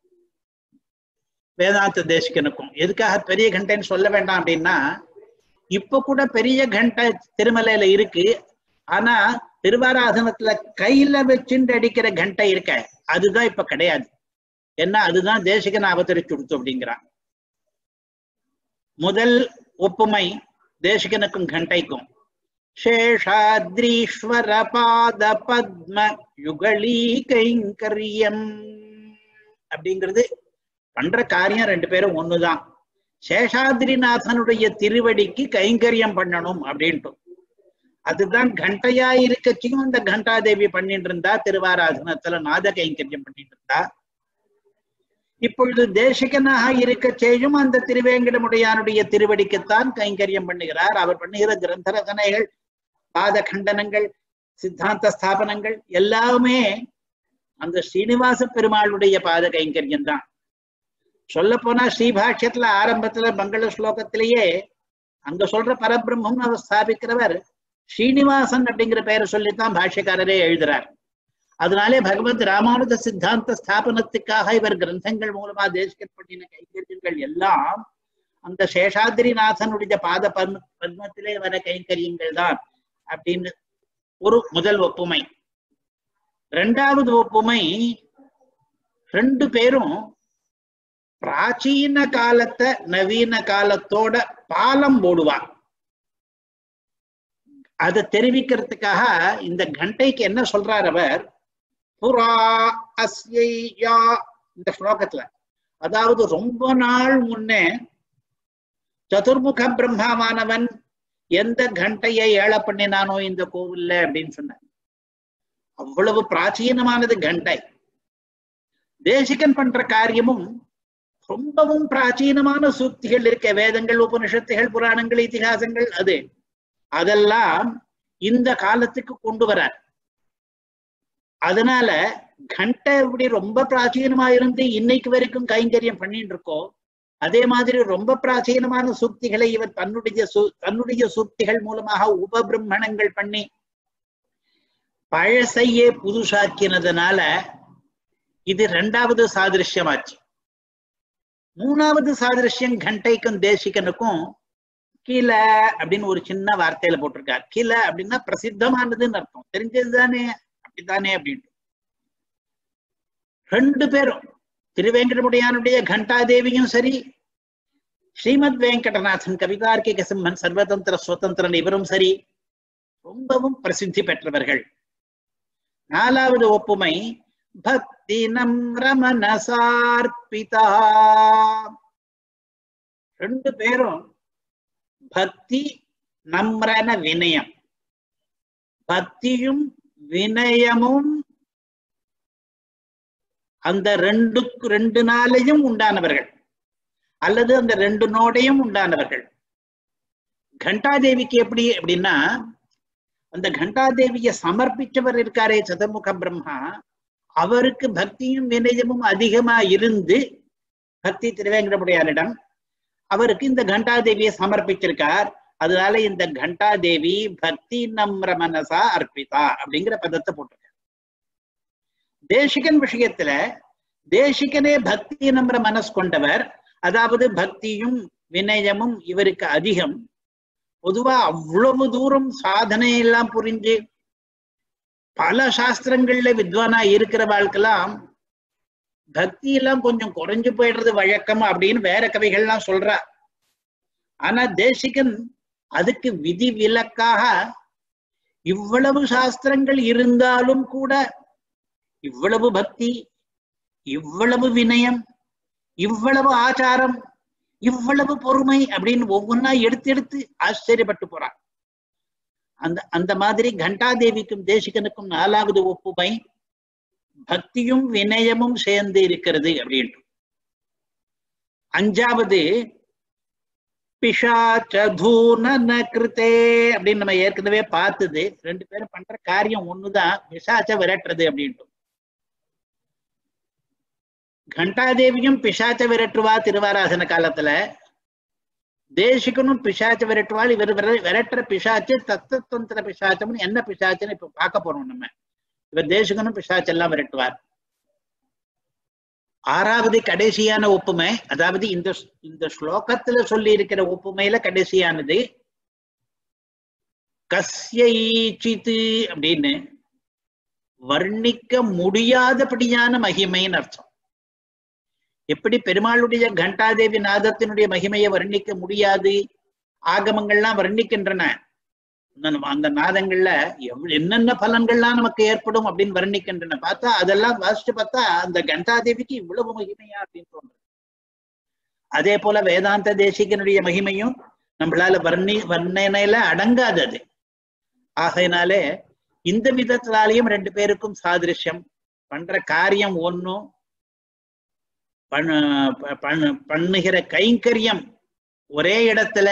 Speaker 1: வேதாந்த தேசிகனுக்கும். எதுக்காக பெரிய கண்டைன்னு சொல்ல வேண்டாம் அப்படின்னா, இப்ப கூட பெரிய கண்டை திருமலையில இருக்கு. ஆனா திருவாராதனத்துல கையில வச்சுட்டு அடிக்கிற கண்டை இருக்க அதுதான் இப்ப கிடையாது. ஏன்னா அதுதான் தேசிகன் அவதரிச்சு கொடுத்து அப்படிங்கிறான். முதல் ஒப்புமை தேசிகனுக்கும் கண்டைக்கும். சேஷாத்ரீஸ்வர பாத பத்ம யுகலீ கைங்கரியம் அப்படிங்கிறது பண்ற காரியம் ரெண்டு பேரும் ஒண்ணுதான். சேஷாத்ரிநாதனுடைய திருவடிக்கு கைங்கரியம் பண்ணணும் அப்படின்ட்டு. அதுதான் கண்டையா இருக்கச்சியும் அந்த கண்டாதேவி பண்ணிட்டு இருந்தா, திருவாராதனத்துல நாத கைங்கரியம் பண்ணிட்டு இருந்தா. இப்பொழுது தேசிகனாக இருக்கச்சேயும் அந்த திருவேங்கடமுடையானுடைய திருவடிக்குத்தான் கைங்கரியம் பண்ணுகிறார். அவர் பண்ணுகிற கிரந்த ரசனைகள், பாத கண்டனங்கள், சித்தாந்த ஸ்தாபனங்கள் எல்லாமே அந்த ஸ்ரீனிவாச பெருமாளுடைய பாத கைங்கரியம் தான். சொல்ல போனா ஸ்ரீபாஷ்யத்துல ஆரம்பத்துல மங்கள ஸ்லோகத்திலேயே அங்க சொல்ற பரபிரம்மம் அவர் ஸ்தாபிக்கிறவர் ஸ்ரீனிவாசன் அப்படிங்கிற பெயரை சொல்லித்தான் பாஷ்யக்காரரே எழுதுறார். அதனாலே பகவத் ராமானுஜ சித்தாந்த ஸ்தாபனத்துக்காக இவர் கிரந்தங்கள் மூலமா தேசிகன் பண்ணின கைங்கரியங்கள் எல்லாம் அந்த சேஷாத்ரிநாதனுடைய பாத பத்மத்திலே வர கைங்கரியங்கள் தான் அப்படின்னு ஒரு முதல் ஒப்புமை. இரண்டாவது ஒப்புமை, ரெண்டு பேரும் பிராச்சீன காலத்தை நவீன காலத்தோட பாலம் போடுவார். அதை தெரிவிக்கிறதுக்காக இந்த கண்டைக்கு என்ன சொல்றார் அவர், புரா அஸ்யா இந்த ஸ்லோகத்துல, அதாவது ரொம்ப நாள் முன்னே சதுர்முக பிரம்மாவானவன் எந்த கண்டையை ஏழ பண்ணினானோ இந்த கோவில்ல அப்படின்னு சொன்னார். அவ்வளவு பிராச்சீனமானது கண்டை. தேசிகன் பண்ற காரியமும் ரொம்பவும் பிராச்சீனமான சூக்திகள் இருக்க, வேதங்கள், உபனிஷத்துகள், புராணங்கள், இதிகாசங்கள், அதெல்லாம் இந்த காலத்துக்கு கொண்டு வரார். அதனால கண்டை எப்படி ரொம்ப பிராச்சீனமா இருந்து இன்னைக்கு வரைக்கும் கைங்கரியம் பண்ணிட்டு இருக்கோம், அதே மாதிரி ரொம்ப பிராச்சீனமான சூக்திகளை இவர் தன்னுடைய சூக்திகள் மூலமாக உபபிரம்மணங்கள் பண்ணி பழசையே புதுசாக்கினதுனால இது இரண்டாவது சாதிருஷ்யமாச்சு. மூணாவது சாதிருஷ்யம் கண்டைக்கும் தேசிகனுக்கும் கீழ அப்படின்னு ஒரு சின்ன வார்த்தையில போட்டிருக்கார். கீழ அப்படின்னா பிரசித்தமானதுன்னு அர்த்தம், தெரிஞ்சதுதானே, அப்படித்தானே அப்படின்ட்டு. ரெண்டு பேரும் திருவேங்கடமுடையானுடைய கண்டாதேவியும் சரி, ஸ்ரீமத் வெங்கடநாதன் கவிதார்க்கிக சிம்மன் சர்வதந்திர சுதந்திரன் இவரும் சரி ரொம்பவும் பிரசித்தி பெற்றவர்கள். நாலாவது ஒப்புமை, பக்தி நம்ரமண சார்பிதா. ரெண்டு பேரும் பக்தி நம்ரன வினயம். பக்தியும் வினயமும் அந்த ரெண்டு நாளையும் உண்டானவர்கள் அல்லது அந்த ரெண்டு நோடையும் உண்டானவர்கள். கண்டாதேவிக்கு எப்படி அப்படின்னா, அந்த கண்டாதேவியை சமர்ப்பிச்சவர் இருக்காரே சதுர்முக பிரம்மா, அவருக்கு பக்தியும் வினயமும் அதிகமா இருந்து பக்தி திருவேங்கடமுடையாரிடம் அவருக்கு இந்த கண்டாதேவியை சமர்ப்பிச்சிருக்கார். அதனால இந்த கண்டாதேவி பக்தி நம்ர மனசா அர்ப்பிதா அப்படிங்கிற பதத்தை போட்டிருக்கார். தேசிகன் விஷயத்துல தேசிகனே பக்தி நம்ர மனசு கொண்டவர், அதாவது பக்தியும் வினயமும் இவருக்கு அதிகம். பொதுவா அவ்வளவு தூரம் சாதனை எல்லாம் புரிஞ்சு பல சாஸ்திரங்கள்ல வித்வானா இருக்கிற வாழ்க்கெல்லாம் பக்தி எல்லாம் கொஞ்சம் குறைஞ்சு போயிடுறது வழக்கம் அப்படின்னு வேற கவிகள்லாம் சொல்றா. ஆனா தேசிகன் அதுக்கு விதி விலக்காக இவ்வளவு சாஸ்திரங்கள் இருந்தாலும் கூட இவ்வளவு பக்தி, இவ்வளவு வினயம், இவ்வளவு ஆச்சாரம், இவ்வளவு பொறுமை அப்படின்னு ஒவ்வொன்னா எடுத்து ஆச்சரியப்பட்டு போறான். அந்த மாதிரி கண்டாதேவிக்கும் தேசிகனுக்கும் 4வது ஒப்புமை பக்தியும் வினயமும் சேர்ந்து இருக்கிறது அப்படின்ட்டு. 5வது பிசாச்சூன கிருத்தே அப்படின்னு நம்ம ஏற்கனவே பார்த்தது. 2 பேரும் பண்ற காரியம் ஒண்ணுதான், பிசாச்ச விரட்டுறது அப்படின்ட்டு. கண்டாதேவியும் பிசாச்ச விரட்டுவா திருவாராசன காலத்துல, தேசிகனும் பிசாச்ச விரட்டுவாள். இவர் விரட்டுற பிசாச்சு தத்துவந்திர பிசாச்சம்னு என்ன பிசாச்சுன்னு இப்ப பார்க்க போறோம் நம்ம. இவர் தேசிகனும் பிசாச்செல்லாம் விரட்டுவார். 6வது கடைசியான ஒப்புமை, அதாவது இந்த ஸ்லோகத்துல சொல்லி இருக்கிற ஒப்புமையில கடைசியானது கஸ்யைச்சித் அப்படின்னு வர்ணிக்க முடியாதபடியான மகிமைன்னு அர்த்தம். எப்படி பெருமாளுடைய கண்டாதேவி நாதத்தினுடைய மகிமையை வர்ணிக்க முடியாது, ஆகமங்கள்லாம் வர்ணிக்கின்றன. அந்த நாதங்கள்ல என்னென்ன பலன்கள்லாம் நமக்கு ஏற்படும் அப்படின்னு வர்ணிக்கின்றன. பார்த்தா அதெல்லாம் வாசிச்சு பார்த்தா அந்த கண்டாதேவிக்கு இவ்வளவு மகிமையா அப்படின்னு தோன்றும். அதே போல வேதாந்த தேசிகனுடைய மகிமையும் நம்மளால வர்ணனையில அடங்காதது. ஆகையினாலே இந்த விதத்தினாலையும் 2 பேருக்கும் சாதிருஷ்யம். பண்ற காரியம் ஒன்னும், பண்ணுகிற கைங்கரியம் ஒரே இடத்துல,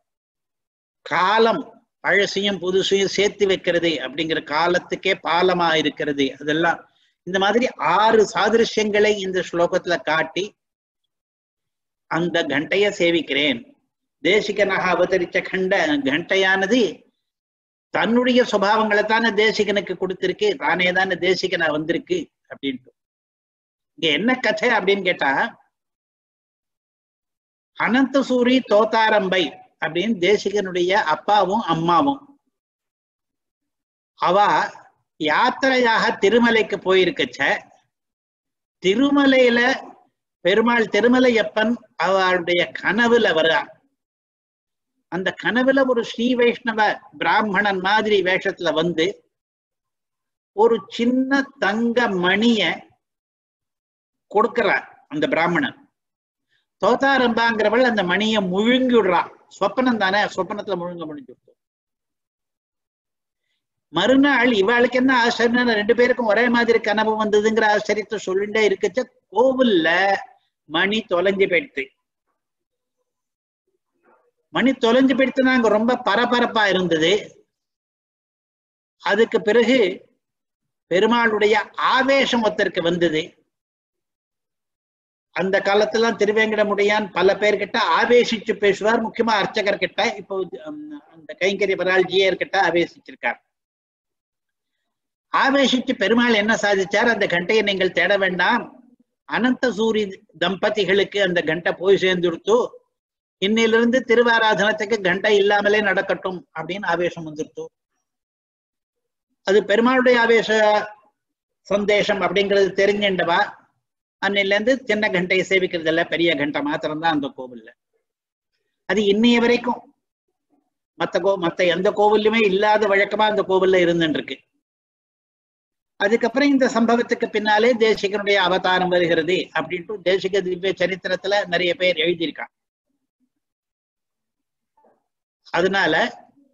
Speaker 1: காலம் பழசையும் புதுசையும் சேர்த்து வைக்கிறது அப்படிங்கிற காலத்துக்கே பாலமா இருக்கிறது. அதெல்லாம் இந்த மாதிரி 6 சாதிருஷ்யங்களை இந்த ஸ்லோகத்துல காட்டி அந்த கண்டைய சேவிக்கிறேன். தேசிகனாக அவதரிச்ச கண்டையானது தன்னுடைய சுபாவங்களை தானே தேசிகனுக்கு கொடுத்திருக்கு, தானே தானே தேசிகனா வந்திருக்கு அப்படின்ட்டு. இங்க என்ன கதை அப்படின்னு கேட்டா, அனந்தசூரி தோத்தாரம்பை அப்படின்னு தேசிகனுடைய அப்பாவும் அம்மாவும் அவ யாத்திரையாக திருமலைக்கு போயிருக்கச்ச, திருமலையில பெருமாள் திருமலையப்பன் அவளுடைய கனவுல வரா. அந்த கனவுல ஒரு ஸ்ரீ வைஷ்ணவ பிராமணன் மாதிரி வேஷத்துல வந்து ஒரு சின்ன தங்க மணிய கொடுக்கிறார் அந்த பிராமணன். தோத்தாரம்பாங்கிறவள் அந்த மணியை முழுங்கி விடுறா. சொப்பனம் தானே, சொப்பனத்துல முழுங்க முடிஞ்சுடுச்சு. மறுநாள் இவாளுக்கு என்ன ஆச்சரியம், 2 பேருக்கும் ஒரே மாதிரி கனவு வந்ததுங்கிற ஆச்சரியத்தை சொல்லிட்டே இருக்கச்ச கோவில்ல மணி தொலைஞ்சு போயிடுத்து. மணி தொலைஞ்சு போயிடுத்துனா அங்க ரொம்ப பரபரப்பா இருந்தது. அதுக்கு பிறகு பெருமாளுடைய ஆவேசம் ஒருத்தருக்கு வந்தது. அந்த காலத்துல திருவேங்கடமுடையான் பல பேர்கிட்ட ஆவேசிச்சு பேசுவார், முக்கியமா அர்ச்சகர் கிட்ட. இப்போ அந்த கைங்கரிய பராள்ஜியர் கிட்ட ஆவேசிச்சிருக்கார். ஆவேசிச்சு பெருமாள் என்ன சாதிச்சார், அந்த கண்டையை நீங்கள் தேட வேண்டாம், அனந்த சூரி தம்பதிகளுக்கு அந்த கண்டை போய் சேர்ந்துடுத்து, இன்னிலிருந்து திருவாராதனத்துக்கு கண்டை இல்லாமலே நடக்கட்டும் அப்படின்னு ஆவேசம் வந்துடுத்து. அது பெருமாளுடைய ஆவேச சந்தேஷம் அப்படிங்கிறது தெரிஞ்சின்றவா அன்னில இருந்து சின்ன கண்டையை சேவிக்கிறது இல்ல, பெரிய கண்டை மாத்திரம்தான் அந்த கோவில்ல. அது இன்னைய வரைக்கும் மத்த எந்த கோவிலுமே இல்லாத வழக்கமா அந்த கோவில்ல இருந்துட்டு இருக்கு. அதுக்கப்புறம் இந்த சம்பவத்துக்கு பின்னாலே தேசிகனுடைய அவதாரம் வருகிறது அப்படின்ட்டு தேசிக திவ்ய சரித்திரத்துல நிறைய பேர் எழுதியிருக்காங்க. அதனால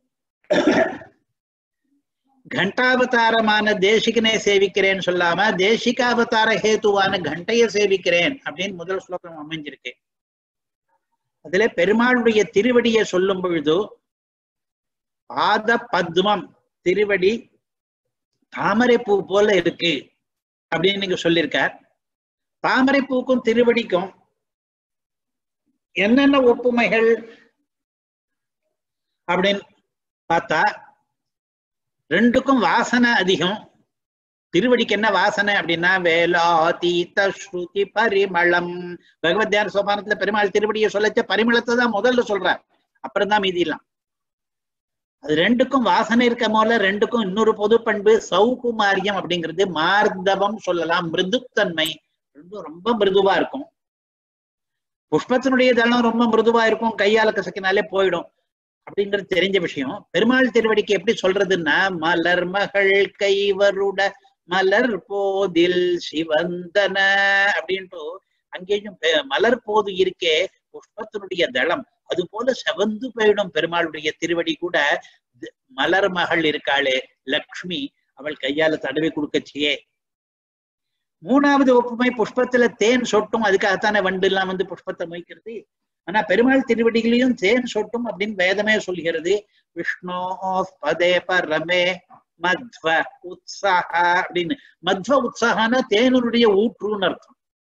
Speaker 1: கண்டாவதாரமான தேசிகனை சேவிக்கிறேன்னு சொல்லாம தேசிகாவதார ஹேத்துவான கண்டைய சேவிக்கிறேன் அப்படின்னு முதல் ஸ்லோகம் அமைஞ்சிருக்கு. அதுல பெருமாளுடைய திருவடியை சொல்லும் பொழுது பாத பத்மம் திருவடி தாமரை பூ போல இருக்கு அப்படின்னு நீங்க சொல்லியிருக்கார். தாமரை பூக்கும் திருவடிக்கும் என்னென்ன ஒப்புமைகள் அப்படின்னு பார்த்தா ரெண்டுக்கும் வாசனை அதிகம். திருவடிக்கு என்ன வாசனை அப்படின்னா வேலாதீத ஸ்ருதி பரிமளம். பகவத் தியான சோபானத்துல பெருமாள் திருவடியை சொல்லச்ச பரிமளத்தை தான் முதல்ல சொல்றார், அப்புறம் தான் மீதிலாம். அது ரெண்டுக்கும் வாசனை இருக்க போல ரெண்டுக்கும் இன்னொரு பொது பண்பு சௌகுமாரியம் அப்படிங்கிறது. மார்தவம் சொல்லலாம், மிருதுத்தன்மை, ரெண்டும் ரொம்ப மிருதுவா இருக்கும். புஷ்பத்தினுடைய தளம் ரொம்ப மிருதுவா இருக்கும், கையால கசக்கினாலே போயிடும் அப்படிங்கிறது தெரிஞ்ச விஷயம். பெருமாள் திருவடிக்கு எப்படி சொல்றதுன்னா மலர் மகள் கைவருட மலர் போதில் சிவந்தன அப்படின்ட்டு அங்கேயும் மலர் போது இருக்கே புஷ்பத்தினுடைய தளம் அது போல செவந்து போயிடும் பெருமாளுடைய திருவடி கூட. மலர் மகள் இருக்காளே லக்ஷ்மி, அவள் கையால தடவி கொடுக்கச்சியே. மூணாவது ஒப்புமை புஷ்பத்துல தேன் சொட்டும், அதுக்காகத்தானே வண்டு எல்லாம் வந்து புஷ்பத்தை மொய்க்கிறது. ஆனா பெருமாள் திருவடிகளையும் தேன் சொட்டும் அப்படின்னு வேதமே சொல்கிறது. விஷ்ணு பதே பரமே மத்வ உத்சாக அப்படின்னு. மத்வ உற்சாகனா தேனுடைய ஊற்றுன்னு அர்த்தம்.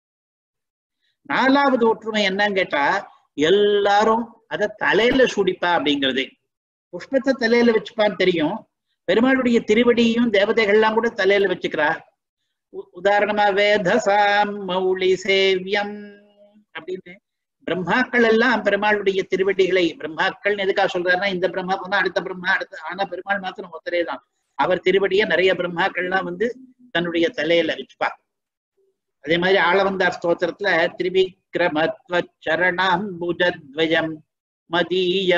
Speaker 1: நாலாவது ஒற்றுமை என்னன்னு கேட்டா எல்லாரும் அத தலையில சுடிப்பா அப்படிங்கிறது. புஷ்பத்தை தலையில வச்சுப்பான்னு தெரியும், பெருமாளுடைய திருவடியும் தேவதைகள்லாம் கூட தலையில வச்சுக்கிறா. உதாரணமா வேதசாம் மௌலி சேவியம் அப்படின்னு பிரம்மாக்கள் எல்லாம் பெருமாளுடைய திருவடிகளை, பிரம்மாக்கள் எதுக்காக சொல்றாருன்னா இந்த பிரம்மா போனா அடுத்த பிரம்மா அடுத்த, ஆனா பெருமாள் மாத்திரம் ஒத்தரே தான். அவர் திருவடிய நிறைய பிரம்மாக்கள்லாம் வந்து தன்னுடைய தலையில வச்சுப்பா. அதே மாதிரி ஆளவந்தார் ஸ்தோத்திரத்துல திரிவிக்ரமத்வ சரணாம்புஜத்வயம் மதீய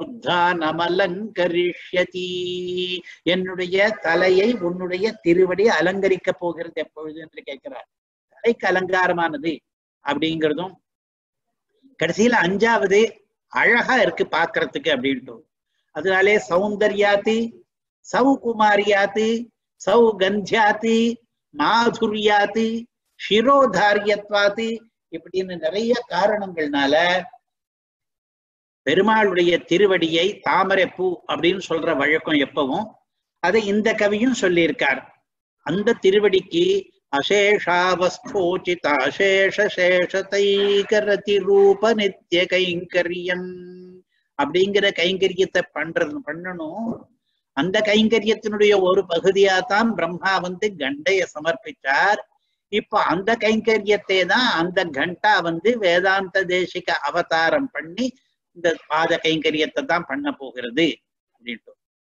Speaker 1: மூர்தானமலங்கரிஷ்யதி, என்னுடைய தலையை உன்னுடைய திருவடி அலங்கரிக்க போகிறது எப்பொழுது என்று கேட்கிறார். தலைக்கு அலங்காரமானது அப்படிங்கிறதும். கடைசியில அஞ்சாவது அழகா இருக்கு பாக்குறதுக்கு அப்படின்ட்டு. அதனாலே சௌந்தர்யாதி சௌகுமாரியாதி சௌகந்தியாதி மாதுர்யாதி சிரோதாரியத்வாதி இப்படின்னு நிறைய காரணங்கள்னால பெருமாளுடைய திருவடியை தாமரை பூ அப்படின்னு சொல்ற வழக்கம் எப்பவும். அதை இந்த கவியும் சொல்லியிருக்கார். அந்த திருவடிக்கு அசேஷாவஸ்தோச்சித அசேஷேஷதைகரதி ரூப நித்திய கைங்கரியம் அப்படிங்கிற கைங்கரியத்தை பண்ணணும். அந்த கைங்கரியத்தினுடைய ஒரு பகுதியாத்தான் பிரம்மா வந்து கண்டைய சமர்ப்பிச்சார். இப்ப அந்த கைங்கரியத்தை தான் அந்த கண்டா வந்து வேதாந்த தேசிக அவதாரம் பண்ணி இந்த பாத கைங்கரியத்தை தான் பண்ண போகிறது அப்படின்ட்டு.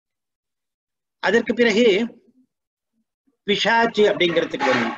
Speaker 1: அதற்கு பிறகு பிசாச்சு அப்படிங்கிறதுக்கு வரணும்.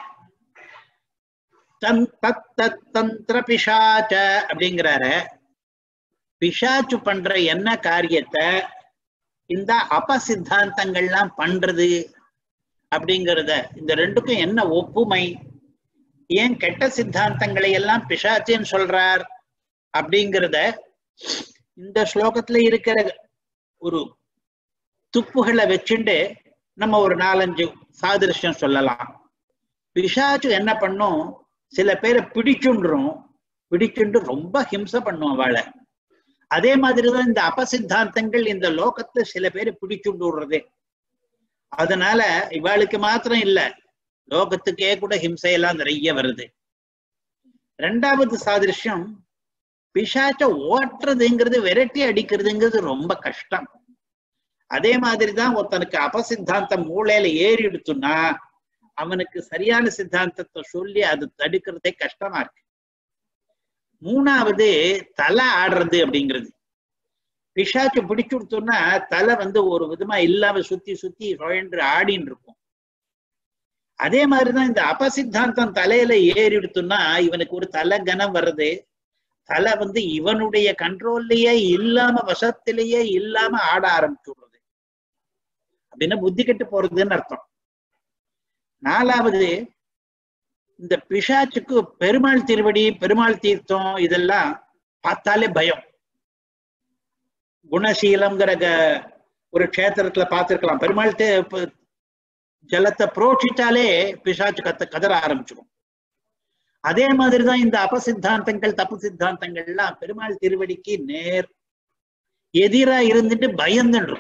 Speaker 1: தந்திர பிசாச்ச அப்படிங்கிறாரு. பிசாச்சு பண்ற என்ன காரியத்தை இந்த அபசித்தாந்தங்கள்லாம் பண்றது அப்படிங்கிறத, இந்த ரெண்டுக்கும் என்ன ஒப்புமை, ஏன் கெட்ட சித்தாந்தங்களை எல்லாம் பிசாச்சுன்னு சொல்றார் அப்படிங்கிறத இந்த ஸ்லோகத்துல இருக்கிற ஒரு துப்புகளை வச்சுட்டு நம்ம ஒரு 4-5 சாதிருஷ்யம் சொல்லலாம். பிசாச்சு என்ன பண்ணும், சில பேரை பிடிச்சுண்டு ரொம்ப ஹிம்சை பண்ணும் அவளை. அதே மாதிரிதான் இந்த அபசித்தாந்தங்கள் இந்த லோகத்துல சில பேரை பிடிச்சுண்டு விடுறதே. அதனால இவாளுக்கு மாத்திரம் இல்ல, லோகத்துக்கே கூட ஹிம்சையெல்லாம் நிறைய வருது. ரெண்டாவது சாதிருஷ்யம், பிசாச்ச ஓட்டுறதுங்கிறது விரட்டி அடிக்கிறதுங்கிறது ரொம்ப கஷ்டம். அதே மாதிரிதான் ஒருத்தனுக்கு அபசித்தாந்தம் மூளையில ஏறி எடுத்துன்னா அவனுக்கு சரியான சித்தாந்தத்தை சொல்லி அது தடுக்கிறதே கஷ்டமா இருக்கு. மூணாவது தலை ஆடுறது அப்படிங்கிறது. பிசாச்சு பிடிச்சு கொடுத்தோம்னா தலை வந்து ஒரு விதமா இல்லாம சுத்தி சுத்தி சுழன்று ஆடின்னு இருக்கும். அதே மாதிரிதான் இந்த அபசித்தாந்தம் தலையில ஏறி எடுத்தோம்னா இவனுக்கு ஒரு தலை கனம் வர்றது. தலை வந்து இவனுடைய கண்ட்ரோல்லையே இல்லாம வசத்திலேயே இல்லாம ஆட ஆரம்பிச்சுடுறது அப்படின்னா புத்தி கெட்டு போறதுன்னு அர்த்தம். நாலாவது, இந்த பிசாச்சுக்கு பெருமாள் திருவடி பெருமாள் தீர்த்தம் இதெல்லாம் பார்த்தாலே பயம். குணசீலம்ங்கிற ஒரு க்ஷேத்திரத்துல பார்த்திருக்கலாம். பெருமாள் ஜலத்தை புரோட்சித்தாலே பிசாச்சு கதற ஆரம்பிச்சிடும். அதே மாதிரிதான் இந்த அபசித்தாந்தங்கள் தப்பு சித்தாந்தங்கள்லாம் பெருமாள் திருவடிக்கு நேர் எதிரா இருந்துட்டு பயந்துடும்.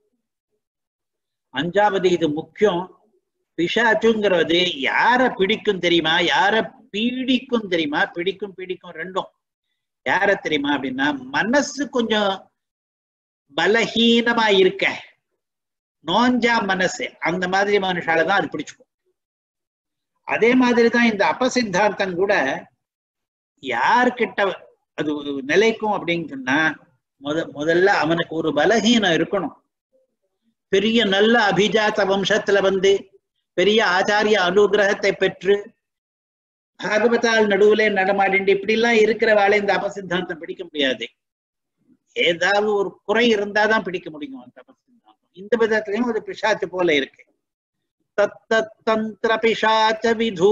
Speaker 1: அஞ்சாவது இது முக்கியம். பிசாச்சுங்கிறது யார பிடிக்கும் தெரியுமா? யார பீடிக்கும் தெரியுமா? பிடிக்கும் ரெண்டும். யார தெரியுமா அப்படின்னா, மனசு கொஞ்சம் பலஹீனமா இருக்க நோஞ்சா மனசு, அந்த மாதிரி மனுஷாலதான் அது பிடிச்சுக்கும். அதே மாதிரிதான் இந்த அபசித்தாந்தம் கூட யார்கிட்ட அது நிலைக்கும் அப்படின்னு சொன்னா, முதல்ல அவனுக்கு ஒரு பலஹீனம் இருக்கணும். பெரிய நல்ல அபிஜாத்த வம்சத்துல வந்து பெரிய ஆச்சாரிய அனுகிரகத்தை பெற்று பாகவதால் நடுவுல நடமாடிண்டு இப்படி எல்லாம் இருக்கிறவாளை இந்த அபசித்தாந்தம் பிடிக்க முடியாது. ஏதாவது ஒரு குறை இருந்தாதான் பிடிக்க முடியும் அந்த அபசித்தாந்தம். இந்த விதத்திலையும் ஒரு பிசாச்சு போல இருக்கு. தந்திர பிசாச்ச விது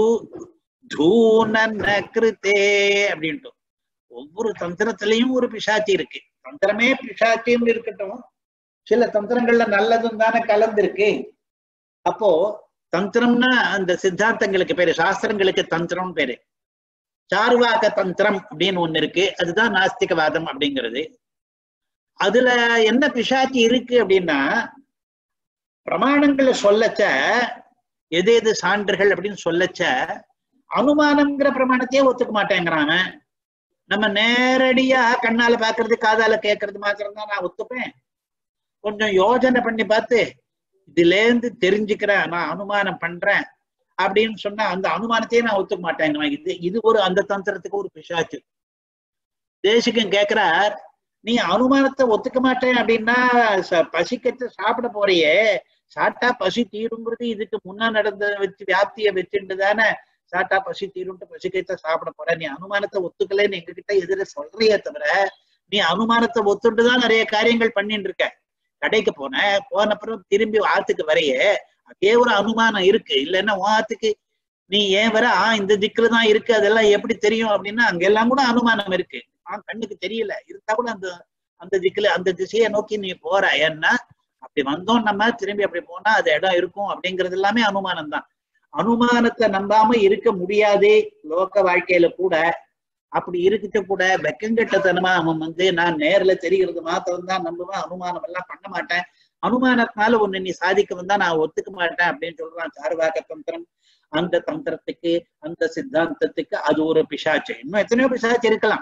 Speaker 1: தூனே அப்படின்ட்டு ஒவ்வொரு தந்திரத்திலையும் ஒரு பிசாச்சி இருக்கு. தந்திரமே பிசாச்சின்னு இருக்கட்டும், சில தந்திரங்கள்ல நல்லதும் தானே கலந்துருக்கு. அப்போ தந்திரம்னா அந்த சித்தாந்தங்களுக்கு பேரு, சாஸ்திரங்களுக்கு தந்திரம் பேரு. சார்வாக தந்திரம் அப்படின்னு ஒண்ணு இருக்கு, அதுதான் நாஸ்திகவாதம் அப்படிங்கிறது. அதுல என்ன பிசாச்சி இருக்கு அப்படின்னா, பிரமாணங்களை சொல்லச்ச எது எது சான்றுகள் அப்படின்னு சொல்லச்ச அனுமானம்ங்கிற பிரமாணத்தையே ஒத்துக்க மாட்டேங்கிறாங்க. நம்ம நேரடியா கண்ணால பாக்குறது காதால கேட்கறது மாத்திரம் தான் நான் ஒத்துப்பேன். கொஞ்சம் யோசனை பண்ணி பார்த்து இதுல இருந்து தெரிஞ்சுக்கிறேன், நான் அனுமானம் பண்றேன் அப்படின்னு சொன்னா அந்த அனுமானத்தையே நான் ஒத்துக்க மாட்டேங்கிறேன். இது ஒரு அந்த தந்திரத்துக்கு ஒரு பிசாச்சு. தேசிகன் கேட்கிறார், நீ அனுமானத்தை ஒத்துக்க மாட்டேன் அப்படின்னா பசிக்கத்தை சாப்பிட போறியே, சாப்பிட்டா பசி தீருங்கிறது இதுக்கு முன்னா நடந்த வச்சு வியாப்தியை வச்சுட்டு தானே சாப்பிட்டா பசி தீரும்ட்டு பசிக்கத்தை சாப்பிட போற. நீ அனுமானத்தை ஒத்துக்கலன்னு எங்ககிட்ட எதிர சொல்றியே தவிர நீ அனுமானத்தை ஒத்துட்டுதான் நிறைய காரியங்கள் பண்ணிட்டு இருக்க. கடைக்கு போனப்புறம் திரும்பி ஆத்துக்கு வரையே அதே ஒரு அனுமானம் இருக்கு. இல்லைன்னா ஆத்துக்கு நீ ஏன் வர இந்த திக்குல தான் இருக்கு, அதெல்லாம் எப்படி தெரியும் அப்படின்னா அங்கெல்லாம் கூட அனுமானம் இருக்கு. கண்ணுக்கு தெரியல, இருந்தா கூட அந்த அந்த திக்குல அந்த திசையை நோக்கி நீ போற. ஏன்னா அப்படி வந்தோம் நம்ம திரும்பி அப்படி போனா அது இடம் இருக்கும் அப்படிங்கிறது எல்லாமே அனுமானம் தான். அனுமானத்தை நம்பாம இருக்க முடியாது லோக வாழ்க்கையில கூட. அப்படி இருக்கிட்ட கூட வெக்கங்கட்டத்தனமா அவன் வந்து நான் நேர்ல தெரிகிறது மாத்திரம் தான் நம்புவேன், அனுமானம் எல்லாம் பண்ண மாட்டேன், அனுமானத்தினால ஒண்ணு நீ சாதிக்க வந்தா நான் ஒத்துக்க மாட்டேன் அப்படின்னு சொல்றான். சார்வாக தந்திரம், அந்த தந்திரத்துக்கு அந்த சித்தாந்தத்துக்கு அது ஒரு பிசாச்சு. இன்னும் எத்தனையோ பிசாச்சு இருக்கலாம்.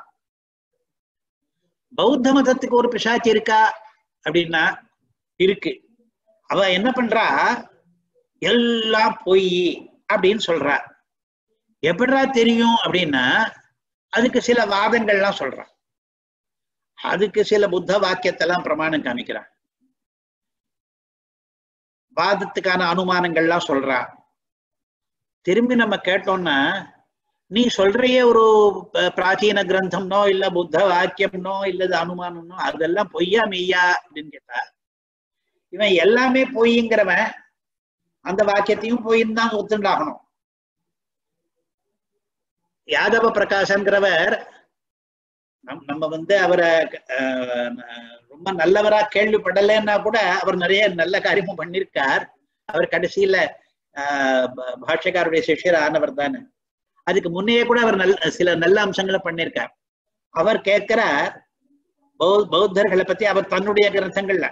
Speaker 1: பௌத்த மதத்துக்கு ஒரு பிசாச்சு இருக்கா அப்படின்னா இருக்கு. அவ என்ன பண்றா, எல்லாம் பொய் அப்படின்னு சொல்றா. எப்படிடா தெரியும் அப்படின்னா அதுக்கு சில வாதங்கள்லாம் சொல்றான், அதுக்கு சில புத்த வாக்கியத்தெல்லாம் பிரமாணம் காமிக்கிறான், வாதத்துக்கான அனுமானங்கள்லாம் சொல்றா. திரும்பி நம்ம கேட்டோம்னா நீ சொல்றியே ஒரு பிராச்சீன கிரந்தம்னோ இல்ல புத்த வாக்கியம்னோ இல்லது அனுமானம்னோ அதெல்லாம் பொய்யா மெய்யா அப்படின்னு கேட்டா, இவன் எல்லாமே பொய்ங்கிறவன் அந்த வாக்கியத்தையும் பொய்ன்னு தான் ஒத்துண்டாகணும். யாதவ பிரகாசங்கிறவர் நம்ம வந்து அவரை ரொம்ப நல்லவரா கேள்விப்படலைன்னா கூட அவர் நிறைய நல்ல காரியமும் பண்ணிருக்கார். அவர் கடைசியில பாஷ்யக்காருடைய சிஷ்யர் ஆனவர் தானே. அதுக்கு முன்னையே கூட அவர் சில நல்ல அம்சங்களை பண்ணிருக்கார். அவர் கேட்கிறார் பௌத்தர்களை பத்தி அவர் தன்னுடைய கிரந்தங்கள்ல,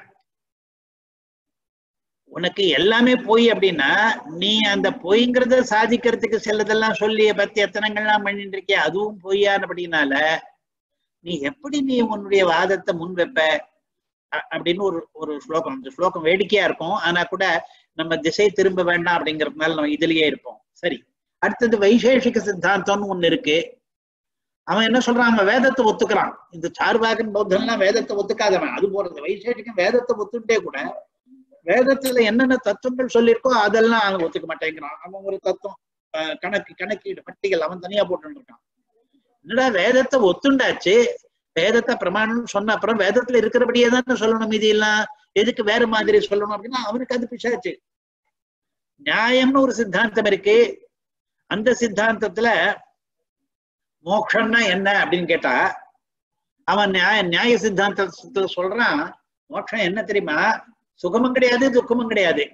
Speaker 1: உனக்கு எல்லாமே பொய் அப்படின்னா நீ அந்த பொய்ங்கிறத சாதிக்கிறதுக்கு சிலதெல்லாம் சொல்லி பத்தி எத்தனைகள்லாம் பண்ணிட்டு இருக்கிய, அதுவும் பொய்யானபடினால நீ எப்படி நீ உன்னுடைய வாதத்தை முன் வைப்ப அப்படின்னு ஒரு ஸ்லோகம். அந்த ஸ்லோகம் வேடிக்கையா இருக்கும், ஆனா கூட நம்ம திசை திரும்ப வேண்டாம் அப்படிங்கிறதுனால நம்ம இதுலயே இருப்போம். சரி, அடுத்தது வைசேஷிக சித்தாந்தம்னு ஒண்ணு இருக்கு. அவன் என்ன சொல்றான், அவன் வேதத்தை ஒத்துக்கிறான். இந்த சார்வாகன் பௌத்தன்லாம் வேதத்தை ஒத்துக்காதவன். அது போறது வைசேஷிகன் வேதத்தை ஒத்துட்டே கூட வேதத்துல என்னென்ன தத்துவங்கள் சொல்லியிருக்கோ அதெல்லாம் அவன் ஒத்துக்க மாட்டேங்கிறான். அவன் ஒரு தத்துவம் கணக்கீடு பட்டியல் அவன் தனியா போட்டு இருக்கான். என்னடா வேதத்தை ஒத்துண்டாச்சு, வேதத்தை பிரமாணம் சொன்ன அப்புறம் வேதத்துல இருக்கிறபடியே தான் சொல்லணும், மீதி எல்லாம் எதுக்கு வேற மாதிரி சொல்லணும் அப்படின்னா அவனுக்கு அது பிசாச்சு. நியாயம்னு ஒரு சித்தாந்தம் இருக்கு. அந்த சித்தாந்தத்துல மோட்சம்னா என்ன அப்படின்னு கேட்டா அவன் நியாய சித்தாந்தத்துல சொல்றான், மோட்சம் என்ன தெரியுமா, சுகமும் கிடையாது துக்கமும் கிடையாது.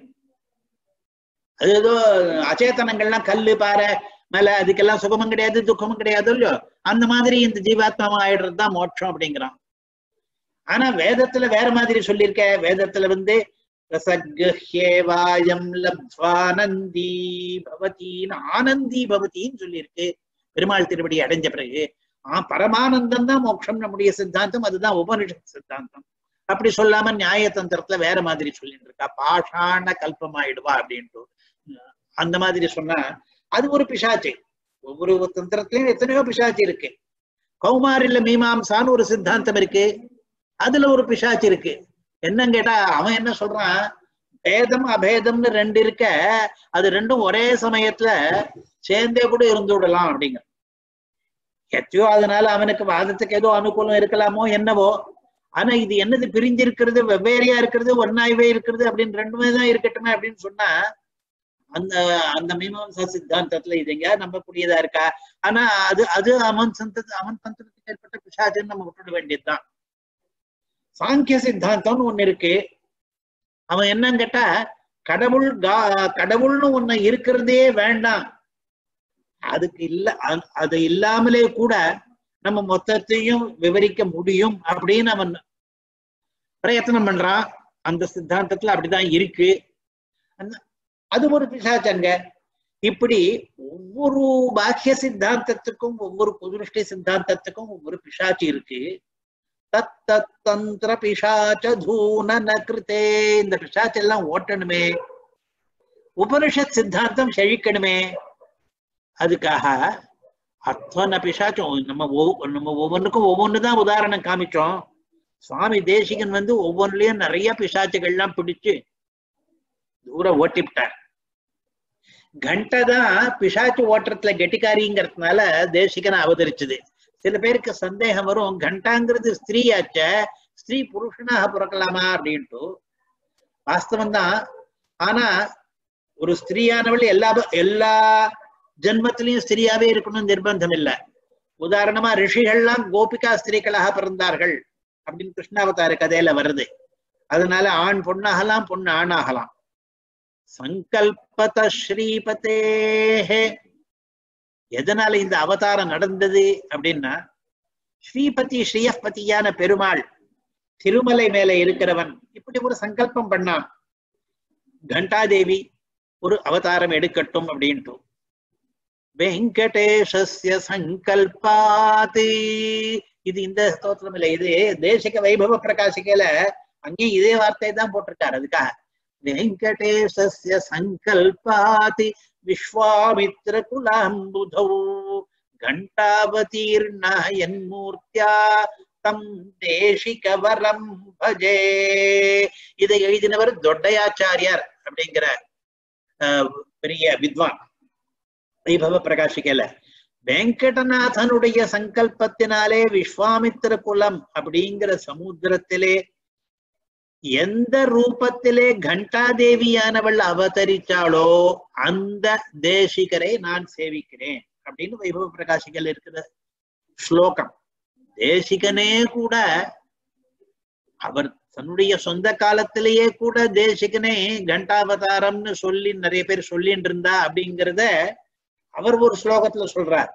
Speaker 1: அது ஏதோ அச்சேதனங்கள்லாம் கல்லு பாறை மேல அதுக்கெல்லாம் சுகமும் கிடையாது துக்கமும் கிடையாது இல்லையோ, அந்த மாதிரி இந்த ஜீவாத்மாவா ஆயிடுறதுதான் மோட்சம் அப்படிங்கிறான். ஆனா வேதத்துல வேற மாதிரி சொல்லியிருக்க. வேதத்துல வந்து ரசக்ஹ்யேவாயம் லப்த்வானந்தி பவதீன் ஆனந்தி பவதின்னு சொல்லியிருக்கு. பெருமாள் திருவடி அடைஞ்ச பிறகு பரமானந்தம் தான் மோட்சம் நம்முடைய சித்தாந்தம், அதுதான் உபனிஷத் சித்தாந்தம். அப்படி சொல்லாம நியாயதந்திரத்துல வேற மாதிரி சொல்லிட்டு இருக்கா. பாஷாண கல்பமாயிடுவா அப்படின்ட்டு. அந்த மாதிரி சொன்னா அது ஒரு பிசாச்சு. ஒவ்வொரு தந்திரத்திலயும் எத்தனையோ பிசாச்சு இருக்கு. கௌமாரில மீமாம்சான்னு ஒரு சித்தாந்தம் இருக்கு, அதுல ஒரு பிசாச்சு இருக்கு. என்னன்னு கேட்டா அவன் என்ன சொல்றான், பேதம் அபேதம்னு ரெண்டு இருக்க, அது ரெண்டும் ஒரே சமயத்துல சேர்ந்தே கூட இருந்து விடலாம் அப்படிங்க. எத்தையோ அதனால அவனுக்கு வாதத்துக்கு ஏதோ அனுகூலம் இருக்கலாமோ என்னவோ. ஆனா இது என்னது பிரிஞ்சிருக்கிறது, வெவ்வேறையா இருக்கிறது, ஒன்னாய்வே இருக்கிறது அப்படின்னு ரெண்டுமே தான் இருக்கட்டுமே அப்படின்னு சொன்னா அந்த அந்த மீமாம்சா சித்தாந்தத்துல இது எங்கயா நம்பக்கூடியதா இருக்கா? ஆனா அது அவன் தந்திரத்துக்கு ஏற்பட்ட பிசாச்சுன்னு நம்ம விட்டுட வேண்டியதுதான். சாங்கிய சித்தாந்தம்னு ஒண்ணு இருக்கு. அவன் என்னன்னு கேட்டா கடவுள்னு ஒண்ணு இருக்கிறதே வேண்டாம், அதுக்கு அது இல்லாமலே கூட நம்ம மொத்தத்தையும் விவரிக்க முடியும் அப்படின்னு அவன் பிரயத்தனம் பண்றான். அந்த சித்தாந்தத்துல அப்படிதான் இருக்கு. அது ஒரு பிசாச்சங்க. இப்படி ஒவ்வொரு பாக்கிய சித்தாந்தத்துக்கும் ஒவ்வொரு புதுருஷ்டி சித்தாந்தத்துக்கும் ஒவ்வொரு பிசாச்சு இருக்கு. தந்திர பிசாச்ச தூன கிருத்தே. இந்த பிசாச்செல்லாம் ஓட்டணுமே, உபனிஷத் சித்தாந்தம் செழிக்கணுமே, அதுக்காக அத்தனை பிசாச்சும் நம்ம ஒவ்வொன்றுக்கும் ஒவ்வொன்றுதான் உதாரணம் காமிச்சோம். சுவாமி தேசிகன் வந்து ஒவ்வொன்றுலயும் நிறைய பிசாச்சுகள்லாம் பிடிச்சு தூரம் ஓட்டிவிட்டார். கண்டதான் பிசாச்சு ஓட்டுறதுல கெட்டிக்காரிங்கிறதுனால தேசிகனை அவதரிச்சது. சில பேருக்கு சந்தேகம் வரும், கண்டாங்கிறது ஸ்திரீயாச்ச, ஸ்திரீ புருஷனாக பிறக்கலாமா அப்படின்ட்டு. வாஸ்தவம் தான். ஆனா ஒரு ஸ்திரீயானவள் எல்லா ஜென்மத்திலையும் ஸ்திரியாவே இருக்கணும்னு நிர்பந்தம் இல்லை. உதாரணமா ரிஷிகள்லாம் கோபிகா ஸ்திரீகளாக பிறந்தார்கள் அப்படின்னு கிருஷ்ணாவதார கதையில வருது. அதனால ஆண் பொண்ணாகலாம், பொண்ணு ஆணாகலாம். சங்கல்பத ஸ்ரீபதே. எதனால இந்த அவதாரம் நடந்தது அப்படின்னா, ஸ்ரீபதி ஸ்ரீயப்பதியான பெருமாள் திருமலை மேல இருக்கிறவன் இப்படி ஒரு சங்கல்பம் பண்ணான், கண்டாதேவி ஒரு அவதாரம் எடுக்கட்டும் அப்படின்ட்டு. வெங்கடேஷஸ்ய சங்கல்பாத். இது இந்த ஸ்தோத்திரம் இல்லை, இது தேசிக வைபவ பிரகாசிக்கையில அங்கேயும் இதே வார்த்தை தான் போட்டிருக்காரு. அதுக்காக வெங்கடேஷஸ்ய சங்கல்பாத் விஸ்வாமித்ர குலாம்புதௌ கண்டாவதீர்ணயன் மூர்த்தியா தம் தேசிகவரம் பஜே. இதை எழுதினவர் தொட்டையாச்சாரியார் அப்படிங்கிற பெரிய வித்வான். வைபவ பிரகாசிக்கல வெங்கடநாதனுடைய சங்கல்பத்தினாலே விஸ்வாமித்திர குலம் அப்படிங்கிற சமுத்திரத்திலே எந்த ரூபத்திலே கண்டாதேவியானவள் அவதரிச்சாளோ அந்த தேசிகரை நான் சேவிக்கிறேன் அப்படின்னு வைபவ பிரகாசிக்கல் இருக்கிற ஸ்லோகம். தேசிகனே கூட அவர் தன்னுடைய சொந்த காலத்திலேயே கூட தேசிகனே கண்டாவதாரம்னு சொல்லி நிறைய பேர் சொல்லிட்டு இருந்தா அப்படிங்கிறத அவர் ஒரு ஸ்லோகத்துல சொல்றார்.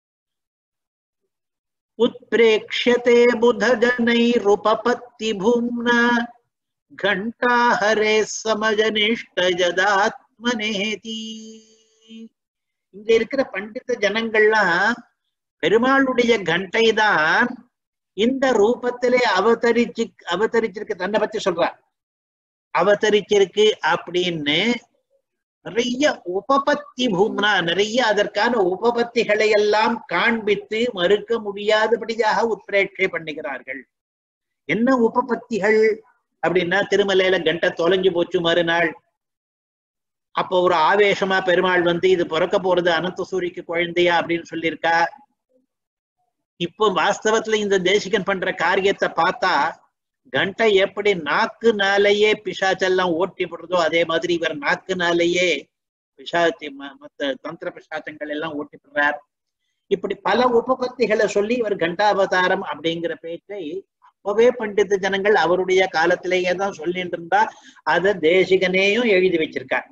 Speaker 1: உத்ப்ரேக்ஷ்யதே புதஜனைருபபத்தி பூம்னா கண்டாஹரே சமஜனிஷ்ட ஜதாத்மனேதி. இங்க இருக்கிற பண்டித ஜனங்கள்லாம் பெருமாளுடைய கண்டை தான் இந்த ரூபத்திலே அவதரிச்சிருக்கு தன்னை பத்தி சொல்றார். அவதரிச்சிருக்கு அப்படின்னு நிறைய உபபத்தி பூம்னா நிறைய அதற்கான உபபத்திகளை எல்லாம் காண்பித்து மறுக்க முடியாதபடியாக உத்பிரேட்சை பண்ணுகிறார்கள். என்ன உபபத்திகள் அப்படின்னா, திருமலையில கண்டை தொலைஞ்சு போச்சு மறுநாள். அப்போ ஒரு ஆவேசமா பெருமாள் வந்து இது பிறக்க போறது அனந்த சூரிக்கு குழந்தையா அப்படின்னு சொல்லியிருக்கா. இப்போ வாஸ்தவத்துல இந்த தேசிகன் பண்ற காரியத்தை பார்த்தா கண்டை எப்படி நாக்குனாலேயே பிசாச்செல்லாம் ஓட்டி போடுறதோ அதே மாதிரி இவர் நாக்குனாலேயே பிசாச்சி மத்த தந்திர பிசாச்சங்கள் எல்லாம் ஓட்டி போடுறார். இப்படி பல உபபத்திகளை சொல்லி இவர் கண்டாவதாரம் அப்படிங்கிற பேச்சை அப்ப அப்பவே பண்டித ஜனங்கள் அவருடைய காலத்திலேயே தான் சொல்லிட்டு இருந்தா அத தேசிகனேயும் எழுதி வச்சிருக்கார்.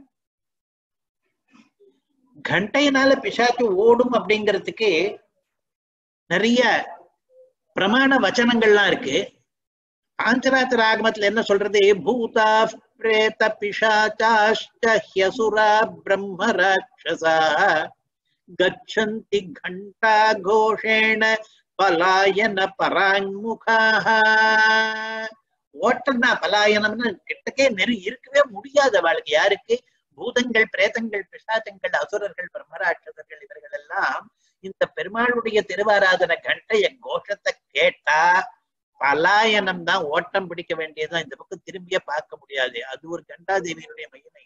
Speaker 1: கண்டையினால பிசாச்சு ஓடும் அப்படிங்கிறதுக்கு நிறைய பிரமாண வச்சனங்கள்லாம் இருக்கு. பாஞ்சராத்திர ஆகமத்துல என்ன சொல்றது? பூதா பிரேத பிசாச்சாஷ்ட ஹ்யசுரா பிரம்ம ராட்சசா கச்சந்தி கண்டா கோஷேண பலாயன பராங்முகாஹ. ஓட்டம்னா பலாயனம்னு கிட்டக்கே இருக்கவே முடியாத வாழ்க்கை யாருக்கு? பூதங்கள், பிரேதங்கள், பிசாச்சங்கள், அசுரர்கள், பிரம்மராட்சசர்கள் இவர்கள் எல்லாம் இந்த பெருமாளுடைய திருவாராதன கண்டைய கோஷத்தை கேட்டா பலாயனம் தான், ஓட்டம் பிடிக்க வேண்டியதுதான், இந்த பக்கம் திரும்பிய பார்க்க முடியாது. அது ஒரு கண்டாதேவியினுடைய மகிமை.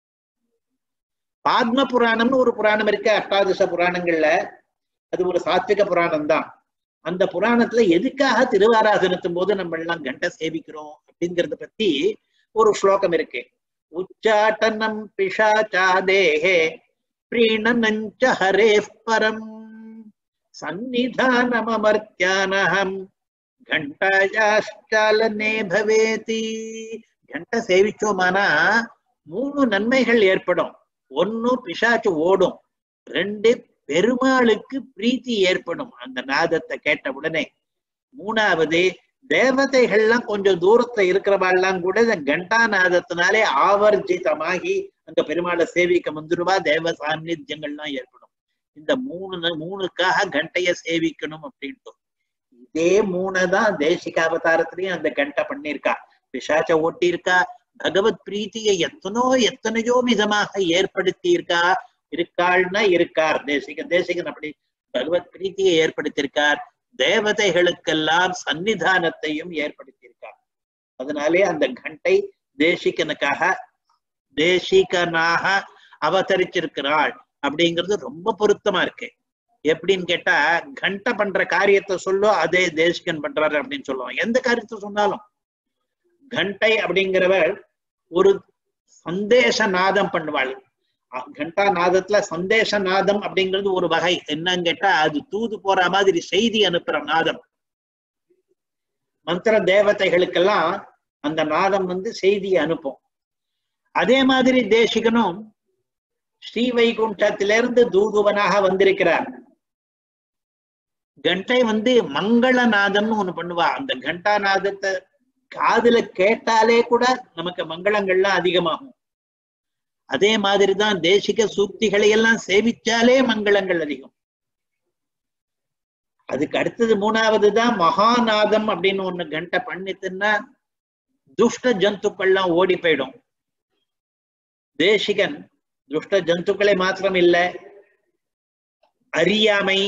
Speaker 1: பாத்ம புராணம்னு ஒரு புராணம் இருக்கு அஷ்டாதச புராணங்கள்ல. அது ஒரு சாத்விக புராணம் தான். அந்த புராணத்துல எதுக்காக திருவாராதனத்தும் போது நம்ம எல்லாம் கண்ட சேவிக்கிறோம் அப்படிங்கறத பத்தி ஒரு ஸ்லோகம் இருக்கு. உச்சாட்டனம் பிஷாச்சாதேஹே பிரீணனஞ்ச ஹரே பரம் சந்நிதானம் அமர்த்தியானஹம் கண்டாயாஷ்டாலனே பவேதி. கண்ட சேவிச்சோமானா 3 நன்மைகள் ஏற்படும். 1 பிசாச்சு ஓடும், 2 பெருமாளுக்கு பிரீத்தி ஏற்படும் அந்த நாதத்தை கேட்ட உடனே, 3வது தேவதைகள்லாம் கொஞ்சம் தூரத்துல இருக்கிறவாள்லாம் கூட இந்த கண்டா நாதத்தினாலே ஆவர்ஜிதமாகி அங்க பெருமாளை சேவிக்க வந்துருவா. தேவ சாநித்தியங்கள்லாம் ஏற்படும். இந்த 3க்காக கண்டைய சேவிக்கணும் அப்படின்ட்டு இதே 3 தான் தேசிக அவதாரத்திலையும் அந்த கண்ட பண்ணிருக்கா. பிசாச்ச ஓட்டி இருக்கா, பகவத் பிரீத்தியை எத்தனையோ விதமாக ஏற்படுத்தி இருக்காள்னா இருக்கார் தேசிகன் அப்படி பகவத் பிரீத்தியை ஏற்படுத்தியிருக்கார். தேவதைகளுக்கெல்லாம் சன்னிதானத்தையும் ஏற்படுத்தியிருக்கார். அதனாலே அந்த கண்டை தேசிகனாக அவதரிச்சிருக்கிறாள் அப்படிங்கிறது ரொம்ப பொருத்தமா இருக்கு. எப்படின்னு கேட்டா, கண்ட பண்ற காரியத்தை சொல்லும் அதே தேசிகன் பண்றாரு அப்படின்னு சொல்லுவோம். எந்த காரியத்தை சொன்னாலும் கண்டை அப்படிங்கிறவர் ஒரு சந்தேச நாதம் பண்ணுவாள். கண்டா நாதத்துல சந்தேச நாதம் அப்படிங்கிறது ஒரு வகை. என்னன்னு கேட்டா, அது தூது போற மாதிரி செய்தி அனுப்புற நாதம். மந்திர தேவதைகளுக்கெல்லாம் அந்த நாதம் செய்தியை அனுப்பும். அதே மாதிரி தேசிகனும் ஸ்ரீவைகுண்டத்திலிருந்து தூதுவனாக வந்திருக்கிறார். கண்டை மங்களநாதம்னு ஒண்ணு பண்ணுவா. அந்த கண்டா நாதத்தை காதுல கேட்டாலே கூட நமக்கு மங்களங்கள்லாம் அதிகமாகும். அதே மாதிரிதான் தேசிக சூக்திகளை எல்லாம் சேவிச்சாலே மங்களங்கள் அதிகம். அதுக்கு அடுத்தது 3வது தான் மகாநாதம் அப்படின்னு ஒண்ணு கண்டை பண்ணிட்டுன்னா துஷ்ட ஜந்துக்கள்லாம் ஓடி போயிடும். தேசிகன் துஷ்ட ஜந்துக்களை மாத்திரம் இல்லை, அறியாமை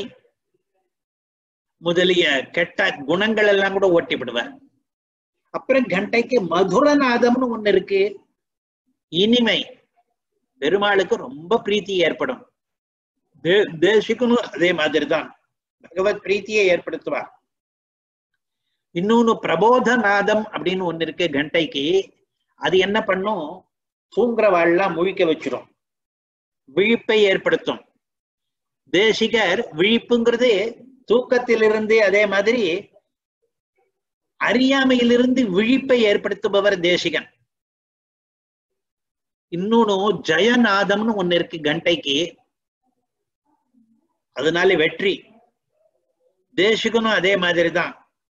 Speaker 1: முதலிய கெட்ட குணங்கள் எல்லாம் கூட ஓட்டி விடுவார். அப்புறம் கண்டைக்கு மதுரநாதம்னு ஒண்ணு இருக்கு. இனிமை, பெருமாளுக்கு ரொம்ப பிரீத்தி ஏற்படும். தேசிகனும் அதே மாதிரிதான் பகவத் பிரீத்தியை ஏற்படுத்துவார். இன்னொன்னு பிரபோதநாதம் அப்படின்னு ஒண்ணு இருக்கு கண்டைக்கு. அது என்ன பண்ணும்? தூங்குறவாள்லாம் முழிக்க வச்சிடும், விழிப்பை ஏற்படுத்தும். தேசிகர் விழிப்புங்கிறது தூக்கத்திலிருந்து, அதே மாதிரி அறியாமையிலிருந்து விழிப்பை ஏற்படுத்துபவர் தேசிகன். இன்னொன்னு ஜெயநாதம்னு ஒண்ணு இருக்கு கண்டைக்கு. அதனால வெற்றி. தேசிகனும் அதே மாதிரிதான்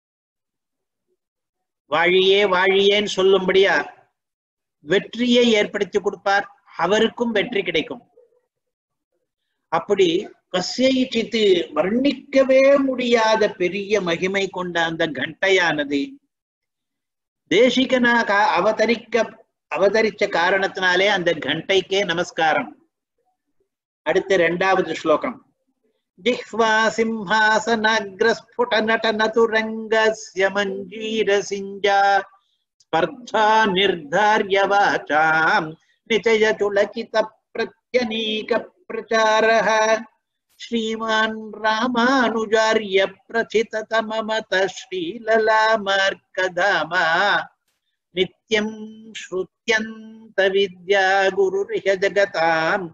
Speaker 1: வாழியே வாழியேன்னு சொல்லும்படியா வெற்றியை ஏற்படுத்தி கொடுப்பார். அவருக்கும் வெற்றி கிடைக்கும். அப்படி கஸ்யைச்சித்து வர்ணிக்கவே முடியாத பெரிய மகிமை கொண்ட அந்த கண்டையானது தேசிகனாக அவதரிச்ச காரணத்தினாலே அந்த கண்டைக்கே நமஸ்காரம். அடுத்த 2வது ஸ்லோகம். ஜிஹ்வா சிம்ஹாசனாக்ரஸ்புட நடனதுரங்கஸ்ய மஞ்சீர சிஞ்சா ஸ்பர்தா நிர்தார்ய வாசாம் நிச்சய துலகித பிரத்யநீக பிரச்சாரஹ ஸ்ரீமான் ராமானுஜார்ய பிரசிததமமத ஸ்ரீலலாமார்க்கதாமா நித்யம் ஸ்ருத்யந்த வித்யா குருரிஹ ஜகதாம்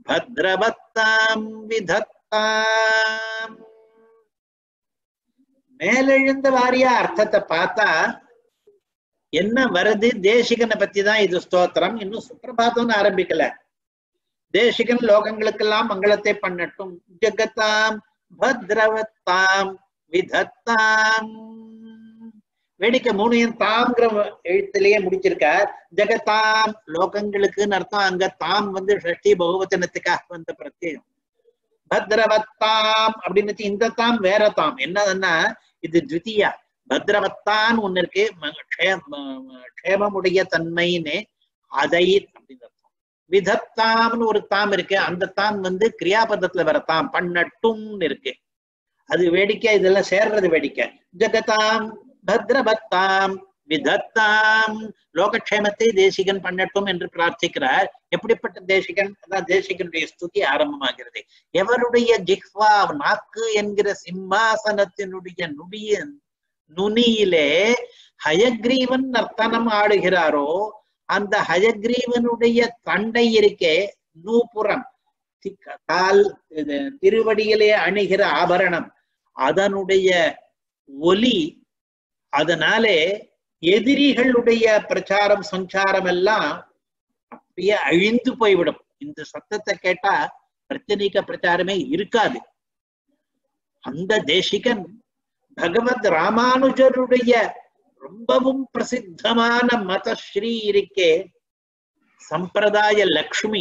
Speaker 1: பத்ரவத்தாம் விதத்தாம். மேலெழுந்த வாரியா அர்த்தத்தை பார்த்தா என்ன வருது? தேசிகனை பத்தி தான் இது ஸ்தோத்திரம். இன்னும் சுப்பிரபாதம்னு ஆரம்பிக்கல. தேசிகன் லோகங்களுக்கெல்லாம் மங்களத்தை பண்ணட்டும். ஜகதாம் பத்ரவத்தாம் விதத்தாம். வேடிக்கை மூணையும் தாம்ங்கிற எழுத்திலேயே முடிச்சிருக்கார். ஜெகதாம் லோகங்களுக்குன்னு அர்த்தம். அங்க தாம் வந்து ஷஷ்டி பகுவச்சனத்துக்காக வந்த பிரத்யேகம். பத்ரவத்தாம் அப்படின்னு இந்த தாம் வேற தாம். என்னதுன்னா இது த்விதியா. பத்ரவத்தான் ஒண்ணு இருக்கு, க்ஷேமமுடைய தன்மைன்னு அதை அப்படின்னு அர்த்தம். விதத்தாம்னு ஒரு தாம் இருக்கு. அந்த தாம் வந்து கிரியாபதத்துல வர தாம், பண்ணட்டும்னு இருக்கு. அது வேடிக்கை. இதெல்லாம் சேர்றது வேடிக்கை. ஜெகதாம் பத்ரவத்தாம் விதத்தாம். லோகக்ஷேமத்தை தேசிகன் பண்ணட்டும் என்று பிரார்த்திக்கிறார். எப்படிப்பட்ட தேசிகன்? அதான் தேசிகனுடைய ஸ்துதி ஆரம்பமாகிறது. எவருடைய ஜிஹ்வா நாக்கு என்கிற சிம்மாசனத்தினுடைய நுனியிலே ஹயக்ரீவன் நர்த்தனம் ஆடுகிறாரோ அந்த ஹயக்ரீவனுடைய தண்டை இருக்கே நூபுரம், கால் திருவடியிலே அணிகிற ஆபரணம், அதனுடைய ஒலி, அதனாலே எதிரிகளுடைய பிரச்சாரம் சஞ்சாரம் எல்லாம் அப்படியே அழிந்து போய்விடும். இந்த சத்தத்தை கேட்டா பிரச்சனைக்க பிரச்சாரமே இருக்காது. அந்த தேசிகன் பகவத் ராமானுஜருடைய ரொம்பவும் பிரசித்தமான மதஸ்ரீ இருக்கே, சம்பிரதாய லக்ஷ்மி,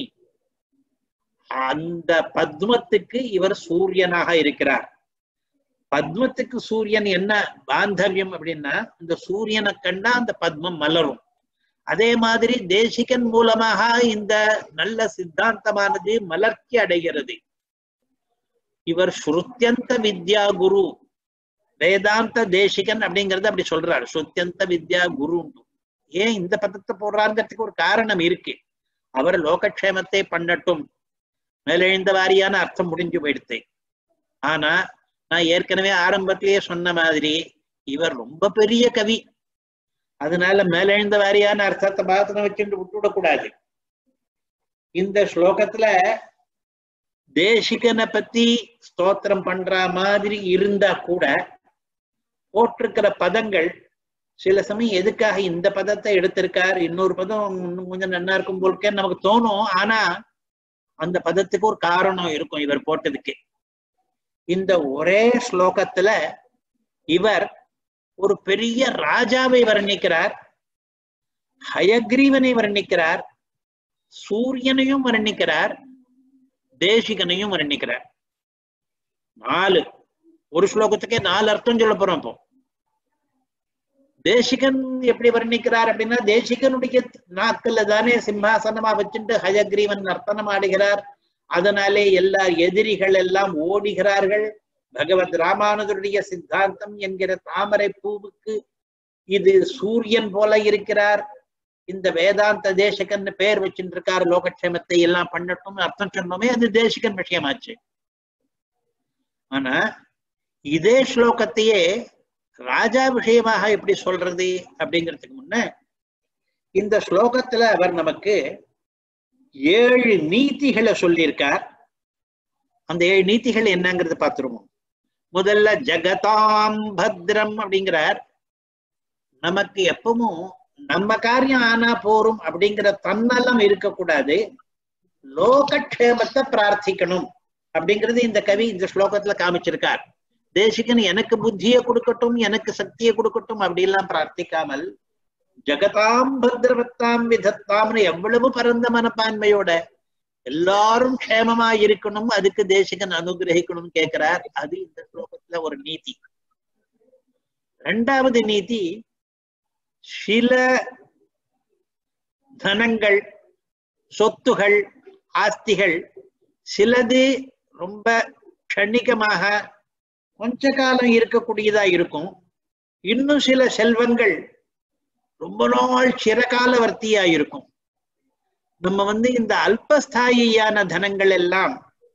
Speaker 1: அந்த பத்மத்துக்கு இவர் சூரியனாக இருக்கிறார். பத்மத்துக்கு சூரியன் என்ன பாந்தவியம் அப்படின்னா, இந்த சூரியனை கண்டா அந்த பத்மம் மலரும். அதே மாதிரி தேசிகன் மூலமாக இந்த நல்ல சித்தாந்தமானது மலர்ச்சி அடைகிறது. இவர் ஸ்ருத்யந்த வித்யா குரு, வேதாந்த தேசிகன் அப்படிங்கறது அப்படி சொல்றாரு. ஸ்ருத்யந்த வித்யா குரு. ஏன் இந்த பதத்தை போடுறாருங்கிறதுக்கு ஒரு காரணம் இருக்கு. அவர் லோகக்ஷேமத்தை பண்ணட்டும், மேலெழுந்த வாரியான அர்த்தம் முடிஞ்சு போயிடுத்து. ஆனா நான் ஏற்கனவே ஆரம்பத்திலேயே சொன்ன மாதிரி இவர் ரொம்ப பெரிய கவி. அதனால மேலெழுந்த வாரியான அர்த்தத்தை பாத்திரம் வச்சுட்டு விட்டுவிடக்கூடாது. இந்த ஸ்லோகத்துல தேசிகனை பத்தி ஸ்தோத்திரம் பண்ற மாதிரி இருந்தா கூட போட்டிருக்கிற பதங்கள் சில சமயம் எதுக்காக இந்த பதத்தை எடுத்திருக்கார், இன்னொரு பதம் இன்னும் கொஞ்சம் நல்லா இருக்கும் போல்கேன்னு நமக்கு தோணும். ஆனா அந்த பதத்துக்கு ஒரு காரணம் இருக்கும் இவர் போட்டதுக்கு. இந்த ஒரே ஸ்லோகத்துல இவர் ஒரு பெரிய ராஜாவை வர்ணிக்கிறார், ஹயக்ரீவனை வர்ணிக்கிறார், சூரியனையும் வர்ணிக்கிறார், தேசிகனையும் வர்ணிக்கிறார். 4 ஒரு ஸ்லோகத்துக்கே 4 அர்த்தம் சொல்ல போறோம். இப்போ தேசிகன் எப்படி வர்ணிக்கிறார் அப்படின்னா, தேசிகனுடைய நாக்குல தானே சிம்மாசனமா வச்சுட்டு ஹயக்ரீவன் நர்த்தனம் ஆடுகிறார். அதனாலே எல்லா எதிரிகள் எல்லாம் ஓடுகிறார்கள். பகவத் ராமானுஜருடைய சித்தாந்தம் என்கிற தாமரை பூவுக்கு இது சூரியன் போல இருக்கிறார். இந்த வேதாந்த தேசிகன் பேர் வச்சுட்டு இருக்கார். லோகக்ஷேமத்தை எல்லாம் பண்ணட்டும் அர்த்தம் சொன்னோமே, அது தேசிகன் விஷயமாச்சு. ஆனா இதே ஸ்லோகத்தையே ராஜா விஷயமாக எப்படி சொல்றது அப்படிங்கிறதுக்கு முன்ன இந்த ஸ்லோகத்துல அவர் நமக்கு 7 நீதிகளை சொல்லியிருக்கார். அந்த 7 நீதிகள் என்னங்கிறது பார்த்துருவோம். முதல்ல ஜகதாம் பத்ரம் அப்படிங்கிறார். நமக்கு எப்பவும் நம்ம காரியம் ஆனா போரும் அப்படிங்கிற தன்னலம் இருக்கக்கூடாது, லோகக்ஷேமத்தை பிரார்த்திக்கணும் அப்படிங்கிறது இந்த கவி இந்த ஸ்லோகத்துல காமிச்சிருக்கார். தேசிகன் எனக்கு புத்தியை கொடுக்கட்டும், எனக்கு சக்தியை கொடுக்கட்டும் அப்படிலாம் பிரார்த்திக்காமல் ஜகதாம் பத்ரவத்தாம் விதத்தாம்னு எவ்வளவு பரந்த மனப்பான்மையோட எல்லாரும் க்ஷேமமா இருக்கணும், அதுக்கு தேசிகன் அனுகிரகிக்கணும் கேட்கிறார். அது இந்த ஸ்லோகத்துல ஒரு நீதி. 2வது நீதி, சில தனங்கள், சொத்துகள், ஆஸ்திகள் சிலது ரொம்ப க்ஷணிகமாக கொஞ்ச காலம் இருக்கக்கூடியதா இருக்கும். இன்னும் சில செல்வங்கள் ரொம்ப நாள் சிறகாலவர்த்தியா இருக்கும். நம்ம இந்த அல்பஸ்தாயியான தனங்கள் எல்லாம்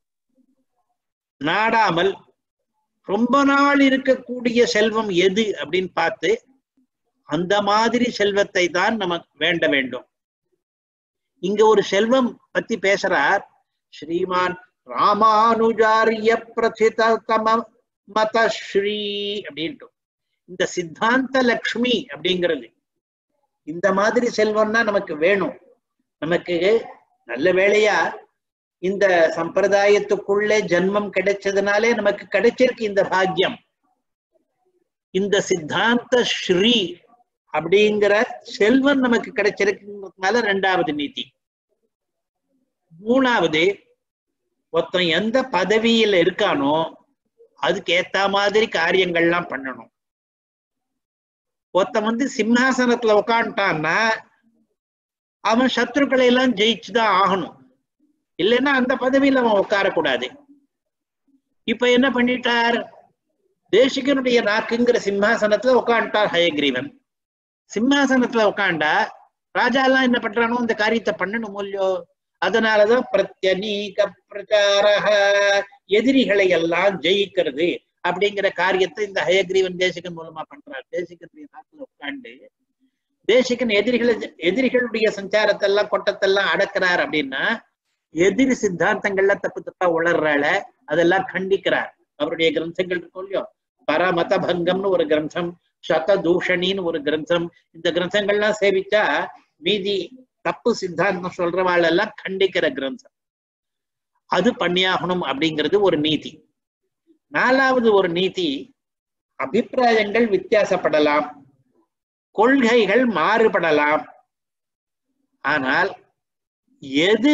Speaker 1: நாடாமல் ரொம்ப நாள் இருக்கக்கூடிய செல்வம் எது அப்படின்னு பார்த்து அந்த மாதிரி செல்வத்தை தான் நமக்கு வேண்ட வேண்டும். இங்க ஒரு செல்வம் பத்தி பேசுறார். ஸ்ரீமான் ராமானுஜாரிய பிரசிதம மதஸ்ரீ அப்படின்ட்டு. இந்த சித்தாந்த லக்ஷ்மி அப்படிங்கிறது இந்த மாதிரி செல்வம் தான் நமக்கு வேணும். நமக்கு நல்ல வேளையா இந்த சம்பிரதாயத்துக்குள்ளே ஜன்மம் கிடைச்சதுனாலே நமக்கு கிடைச்சிருக்கு இந்த பாக்கியம். இந்த சித்தாந்த ஸ்ரீ அப்படிங்கிற செல்வம் நமக்கு கிடைச்சிருக்குங்கிறதுனால ரெண்டாவது நீதி. மூணாவது, ஒருத்தன் எந்த பதவியில இருக்கானோ அதுக்கு ஏத்த மாதிரி காரியங்கள்லாம் பண்ணணும். ஒருத்தன் சிம்ஹாசனத்துல உட்காந்துட்டான்னா அவன் சத்ருக்களை எல்லாம் ஜெயிச்சுதான் ஆகணும், இல்லைன்னா அந்த பதவியில அவன் உட்காரக்கூடாது. இப்ப என்ன பண்ணிட்டார், தேசிகனுடைய நாக்குங்கிற சிம்ஹாசனத்துல உட்காந்துட்டார் ஹயக்ரீவன். சிம்ஹாசனத்துல உட்காண்டா ராஜா எல்லாம் என்ன பண்றானோ அந்த காரியத்தை பண்ணணும் இல்லையோ. அதனாலதான் பிரத்யநீக பிரச்சாரஹ, எதிரிகளை எல்லாம் ஜெயிக்கிறது அப்படிங்கிற காரியத்தை இந்த ஹயக்ரீவன் தேசிகன் மூலமா பண்றார். தேசிகனுடைய நாட்டுல உட்காந்து தேசிகன் எதிரிகளுடைய சஞ்சாரத்தை எல்லாம் கொட்டத்தெல்லாம் அடக்கிறார். அப்படின்னா எதிரி சித்தாந்தங்கள்ல தப்பு தப்பா உளர்றால அதெல்லாம் கண்டிக்கிறார். அவருடைய கிரந்தங்கள் இருக்கும் இல்லையோ, பரமத பங்கம்னு ஒரு கிரந்தம், சததூஷணின்னு ஒரு கிரந்தம். இந்த கிரந்தங்கள்லாம் சேவிச்சா மீதி தப்பு சித்தாந்தம் சொல்றவாள் எல்லாம் கண்டிக்கிற கிரந்தம். அது பண்ணியாகணும் அப்படிங்கிறது ஒரு நீதி. நாலாவது ஒரு நீதி, அபிப்பிராயங்கள் வித்தியாசப்படலாம், கொள்கைகள் மாறுபடலாம், ஆனால் எது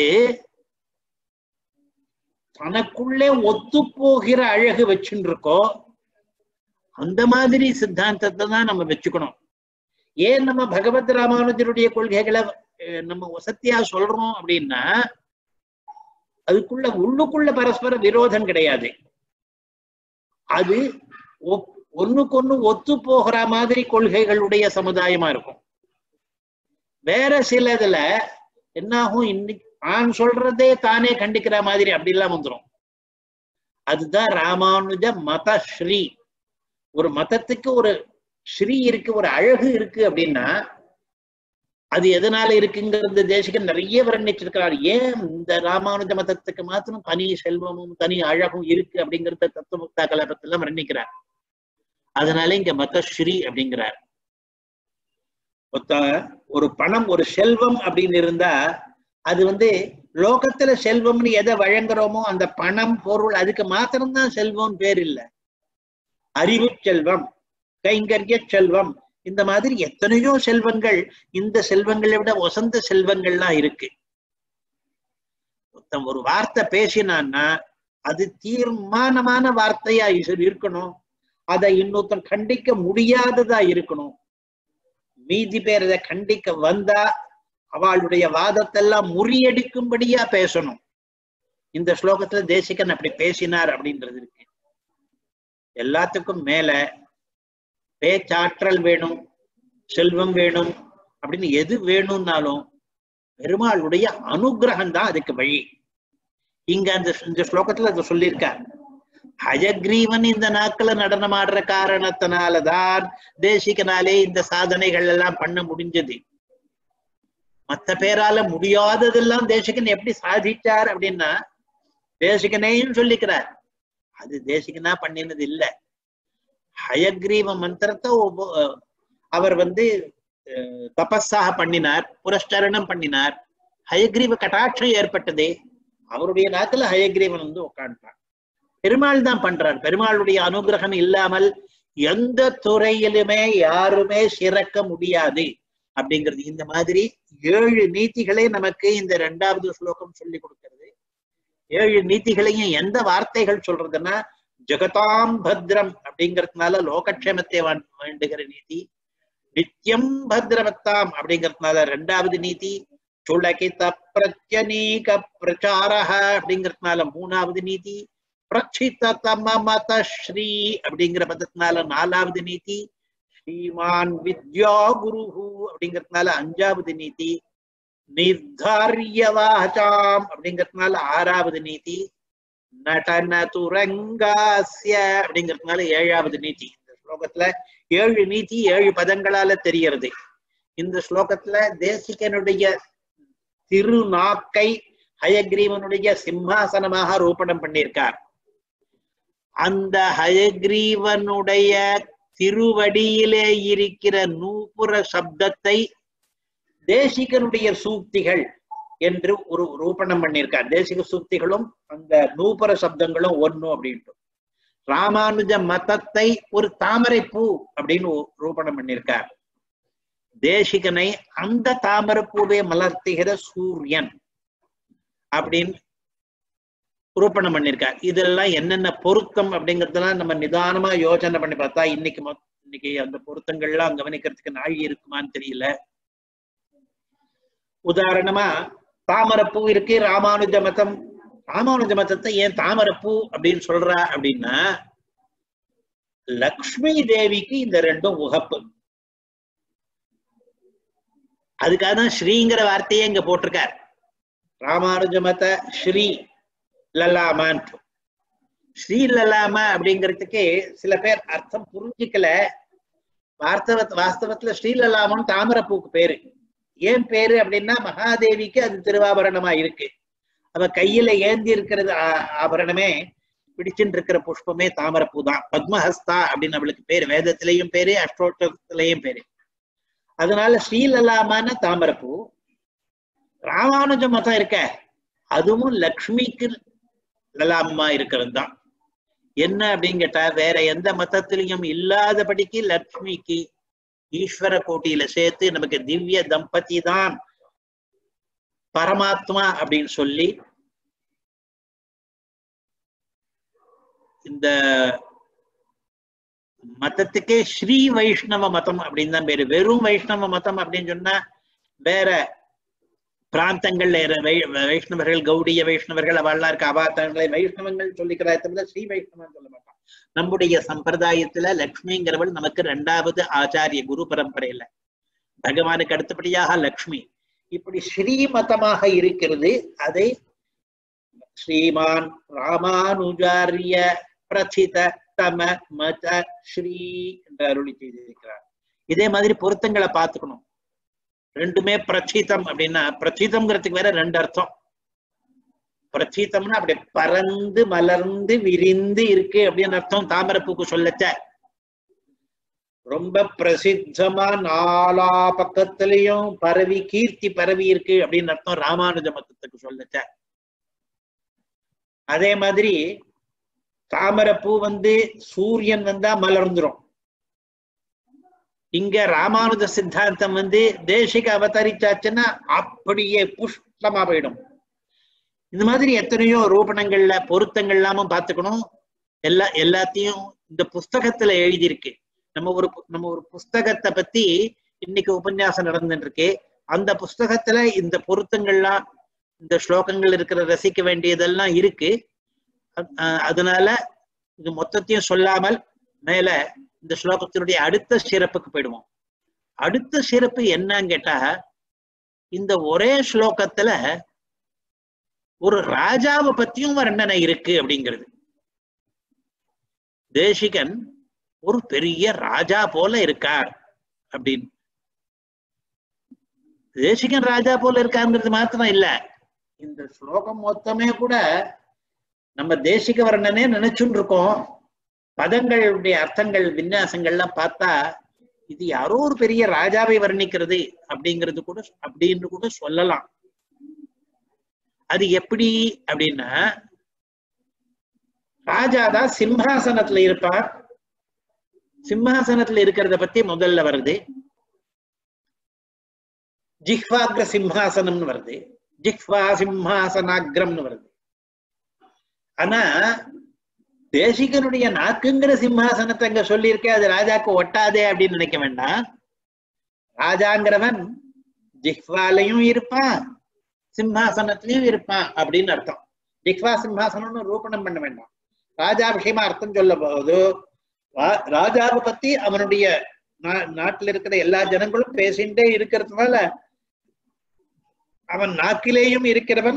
Speaker 1: தனக்குள்ளே ஒத்து போகிற அழகு வச்சுட்டு இருக்கோ அந்த மாதிரி சித்தாந்தத்தை தான் நம்ம வச்சுக்கணும். ஏன் நம்ம பகவத் ராமானுஜருடைய கொள்கைகளை நம்ம வசத்தியா சொல்றோம் அப்படின்னா அதுக்குள்ள உள்ளுக்குள்ள பரஸ்பர விரோதம் கிடையாது. அது ஒண்ணுக்கொன்னு ஒத்து போகிற மாதிரி கொள்கைகளுடைய சமுதாயமா இருக்கும். வேற சிலதுல என்னாகும், இன்னைக்கு நான் சொல்றதே தானே கண்டிக்கிற மாதிரி அப்படிலாம் வந்துடும். அதுதான் ராமானுஜ மதஸ்ரீ. ஒரு மதத்துக்கு ஒரு ஸ்ரீ இருக்கு, ஒரு அழகு இருக்கு அப்படின்னா அது எதனால இருக்குங்கிறது தேசிகன் நிறைய வர்ணிச்சிருக்கிறார். ஏன் இந்த ராமானுஜ மதத்துக்கு மாத்திரம் தனி செல்வமும் தனி அழகும் இருக்கு அப்படிங்கிறத தத்துவமுக்தா கலபத்தெல்லாம் வர்ணிக்கிறார். அதனால இங்க மதஸ்ரீ அப்படிங்கிறார். ஒரு பணம் ஒரு செல்வம் அப்படின்னு இருந்தா அது லோகத்துல செல்வம்னு எதை வழங்குறோமோ அந்த பணம் பொருள் அதுக்கு மாத்திரம்தான் செல்வம் பேர் இல்ல. அறிவு செல்வம், கைங்கரிய செல்வம், இந்த மாதிரி எத்தனையோ செல்வங்கள், இந்த செல்வங்களை விட வசந்த செல்வங்கள்லாம் இருக்கு. ஒரு வார்த்தை பேசினான்னா அது தீர்மானமான வார்த்தையா இருக்கணும். அதை இன்னொருத்தன் கண்டிக்க முடியாததா இருக்கணும். மீதி பேர் அதை கண்டிக்க வந்தா அவளுடைய வாதத்தெல்லாம் முறியடிக்கும்படியா பேசணும். இந்த ஸ்லோகத்துல தேசிகன் அப்படி பேசினார் அப்படின்றது இருக்கு. எல்லாத்துக்கும் மேல பேச்சாற்றல் வேணும், செல்வம் வேணும் அப்படின்னு எது வேணும்னாலும் பெருமாளுடைய அனுகிரகம் தான் அதுக்கு வழி. இங்க இந்த ஸ்லோகத்துல அதை சொல்லியிருக்கார். ஹயக்ரீவன் இந்த நாட்கள நடனம் ஆடுற காரணத்தினாலதான் தேசிகனாலே இந்த சாதனைகள் எல்லாம் பண்ண முடிஞ்சது. மற்ற பேரால முடியாததெல்லாம் தேசிகன் எப்படி சாதிச்சார் அப்படின்னா தேசிகனையும் சொல்லிக்கிறார். அது தேசிகனா பண்ணினது இல்ல. ஹயக்ரீவ மந்திரத்தை அவர் தபஸாக பண்ணினார், புரஸ்கரணம் பண்ணினார். ஹயக்ரீவ கட்டாட்சம் ஏற்பட்டதே அவருடைய நாத்துல ஹயக்ரீவன் உட்காண்டான். பெருமாள் தான் பண்றார். பெருமாளுடைய அனுகிரகம் இல்லாமல் எந்த துறையிலுமே யாருமே சிறக்க முடியாது அப்படிங்கிறது. இந்த மாதிரி 7 நீதிகளை நமக்கு இந்த 2வது ஸ்லோகம் சொல்லி கொடுக்கிறது. 7 நீதிகளையும் எந்த வார்த்தைகள் சொல்றதுன்னா ஜெகதாம் பத்ரம் அப்படிங்கிறதுனால லோகக்ஷேமத்தை வேண்டுகிற நீதி, நித்தியம் பத்ரவத்தாம் அப்படிங்கிறதுனால 2வது நீதி, சுலகித பிரத்யநீக பிரச்சாரஹ அப்படிங்கிறதுனால 3வது நீதி, பிரக்ஷித தம மதஸ்ரீ அப்படிங்கிற பதத்தினால 4வது நீதி, ஸ்ரீமான் வித்யா குருஹு அப்படிங்கிறதுனால 5வது நீதி, நிர்தாரிய வாசாம் அப்படிங்கிறதுனால 6வது நீதி, நடன துரங்காஸ்ய அப்படிங்கிறதுனால 7வது நீதி. இந்த ஸ்லோகத்துல 7 நீதி 7 பதங்களால தெரியறது. இந்த ஸ்லோகத்துல தேசிகனுடைய திருநாக்கை ஹயக்ரீவனுடைய சிம்ஹாசனமாக ரூபணம் பண்ணியிருக்கார். அந்த ஹயக்ரீவனுடைய திருவடியிலே இருக்கிற நூபுர சப்தத்தை தேசிகனுடைய சூக்திகள் என்று ஒரு ரூபணம் பண்ணியிருக்கார். தேசிக சூக்திகளும் அந்த நூபுர சப்தங்களும் ஒண்ணு அப்படின்ட்டு. ராமானுஜ மதத்தை ஒரு தாமரை பூ அப்படின்னு ரூபணம் பண்ணியிருக்கார். தேசிகனை அந்த தாமரை பூவை மலர்த்துகிற சூரியன் அப்படின்னு ரூபணம் பண்ணியிருக்கார். இதெல்லாம் என்னென்ன பொருத்தம் அப்படிங்கிறதெல்லாம் நம்ம நிதானமா யோசனை பண்ணி பார்த்தா இன்னைக்கு அந்த பொருத்தங்கள்லாம் கவனிக்கிறதுக்கு நாழி இருக்குமான்னு தெரியல. உதாரணமா தாமரப்பூ இருக்கு, ராமானுஜ மதம். ராமானுஜ மதத்தை ஏன் தாமரப்பூ அப்படின்னு சொல்றா அப்படின்னா, லக்ஷ்மி தேவிக்கு இந்த ரெண்டும் உகப்பு. அதுக்காக தான் ஸ்ரீங்கிற வார்த்தையே இங்க போட்டிருக்கார். ராமானுஜ மத ஸ்ரீ லலாமான். ஸ்ரீ லலாமா அப்படிங்கிறதுக்கு சில பேர் அர்த்தம் புரிஞ்சுக்கல. வாஸ்தவத்துல ஸ்ரீலலாமன் தாமரப்பூக்கு பேரு. ஏன் பேரு அப்படின்னா, மகாதேவிக்கு அது திருவாபரணமா இருக்கு. அவ கையில ஏந்தி இருக்கிறது ஆபரணமே, பிடிச்சுட்டு இருக்கிற புஷ்பமே தாமரப்பூ தான். பத்மஹஸ்தா அப்படின்னு அவளுக்கு பேரு. வேதத்திலையும் பேரு, அஷ்டோட்டத்திலையும் பேரு. அதனால ஸ்ரீலலாமான தாமரப்பூ. ராமானுஜ மதம் இருக்க, அதுவும் லக்ஷ்மிக்கு லலாமா இருக்கிறது தான். என்ன அப்படின்னு கேட்டா, வேற எந்த மதத்திலையும் இல்லாதபடிக்கு லக்ஷ்மிக்கு ஈஸ்வர கோட்டியில சேர்த்து நமக்கு திவ்ய தம்பதி தான் பரமாத்மா அப்படின்னு சொல்லி இந்த மதத்துக்கே ஸ்ரீ வைஷ்ணவ மதம் அப்படின்னு தான் பேரு. வெறும் வைஷ்ணவ மதம் அப்படின்னு சொன்னா வேற பிராந்தங்கள்ல வைஷ்ணவர்கள், கௌடிய வைஷ்ணவர்கள் அவெல்லாம் இருக்க, அவாத்தங்களை வைஷ்ணவங்கள் சொல்லிக்கிறா தவிர ஸ்ரீ வைஷ்ணவன் சொல்ல மாட்டான். நம்முடைய சம்பிரதாயத்துல லக்ஷ்மிங்கிறவள் நமக்கு இரண்டாவது ஆச்சாரிய குரு பரம்பரையில, பகவானுக்கு அடுத்தபடியாக லக்ஷ்மி. இப்படி ஸ்ரீமதமாக இருக்கிறது. அதை ஸ்ரீமான் ராமானுஜாரிய பிரசித தம மத ஸ்ரீ என்று அருளி செய்திருக்கிறார். இதே மாதிரி பொருத்தங்களை பார்த்துக்கணும். ரெண்டுமே பிரசிதம் அப்படின்னா, பிரசிதம்ங்கிறதுக்கு வேற ரெண்டு அர்த்தம். பிரசிதம்னா அப்படி பறந்து மலர்ந்து விரிந்து இருக்கு அப்படின்னு அர்த்தம். தாமரப்பூக்கு சொல்லச்ச ரொம்ப பிரசித்தமா நாலா பக்கத்திலையும் பரவி கீர்த்தி பரவி இருக்கு அப்படின்னு அர்த்தம் ராமானுஜ மதத்துக்கு சொல்லச்ச. அதே மாதிரி தாமரப்பூ சூரியன் வந்தா மலர்ந்துரும். இங்க ராமானுஜ சித்தாந்தம் தேசிக அவதரிச்சாச்சுன்னா அப்படியே புஷ்டமா போயிடும். இந்த மாதிரி எத்தனையோ ரூபணங்கள்ல பொருத்தங்கள் எல்லாமும் பார்த்துக்கணும். எல்லாத்தையும் இந்த புஸ்தகத்துல எழுதியிருக்கு. நம்ம ஒரு புஸ்தகத்தை பத்தி இன்னைக்கு உபன்யாசம் நடந்துட்டு இருக்கு. அந்த புஸ்தகத்துல இந்த பொருத்தங்கள்லாம், இந்த ஸ்லோகங்கள் இருக்கிற ரசிக்க வேண்டியதெல்லாம் இருக்கு. அதனால இது மொத்தத்தையும் சொல்லாமல் மேல இந்த ஸ்லோகத்தினுடைய அடுத்த சிறப்புக்கு போயிடுவோம். அடுத்த சிறப்பு என்னன்னு கேட்டா, இந்த ஒரே ஸ்லோகத்துல ஒரு ராஜாவை பத்தியும் வர்ணனை இருக்கு அப்படிங்கிறது. தேசிகன் ஒரு பெரிய ராஜா போல இருக்கார் அப்படின்னு. தேசிகன் ராஜா போல இருக்காருங்கிறது மாத்திரம் இல்ல, இந்த ஸ்லோகம் மொத்தமே கூட நம்ம தேசிக வர்ணனே நினைச்சுட்டு இருக்கோம். பதங்களுடைய அர்த்தங்கள் விநியாசங்கள்லாம் பார்த்தா இது யாரோ ஒரு பெரிய ராஜாவை வர்ணிக்கிறது அப்படின்னு கூட சொல்லலாம். அது எப்படி அப்படின்னா, ராஜாதான் சிம்ஹாசனத்துல இருப்பார். சிம்ஹாசனத்துல இருக்கிறத பத்தி முதல்ல வருது. ஜிஹ்வாக்ர சிம்ஹாசனம்னு வருது, ஜிஹ்வா சிம்ஹாசனாக்ரம்னு வருது. ஆனா தேசிகனுடைய நாக்குங்கிற சிம்ஹாசனத்தை அங்க சொல்லியிருக்கேன், அது ராஜாக்கு ஒட்டாதே அப்படின்னு நினைக்க வேண்டாம். ராஜாங்கிறவன் ஜிஹ்வாலையும் இருப்பான், சிம்ஹாசனத்திலையும் இருப்பான் அப்படின்னு அர்த்தம். ஜிஹ்வா சிம்ஹாசனம்னு ரூபணம் பண்ண வேண்டாம். ராஜா விஷயமா அர்த்தம் சொல்ல போது ராஜாவை பத்தி அவனுடைய நாட்டில் இருக்கிற எல்லா ஜனங்களும் பேசிண்டே இருக்கிறதுனால அவன் நாக்கிலேயும் இருக்கிறவன்,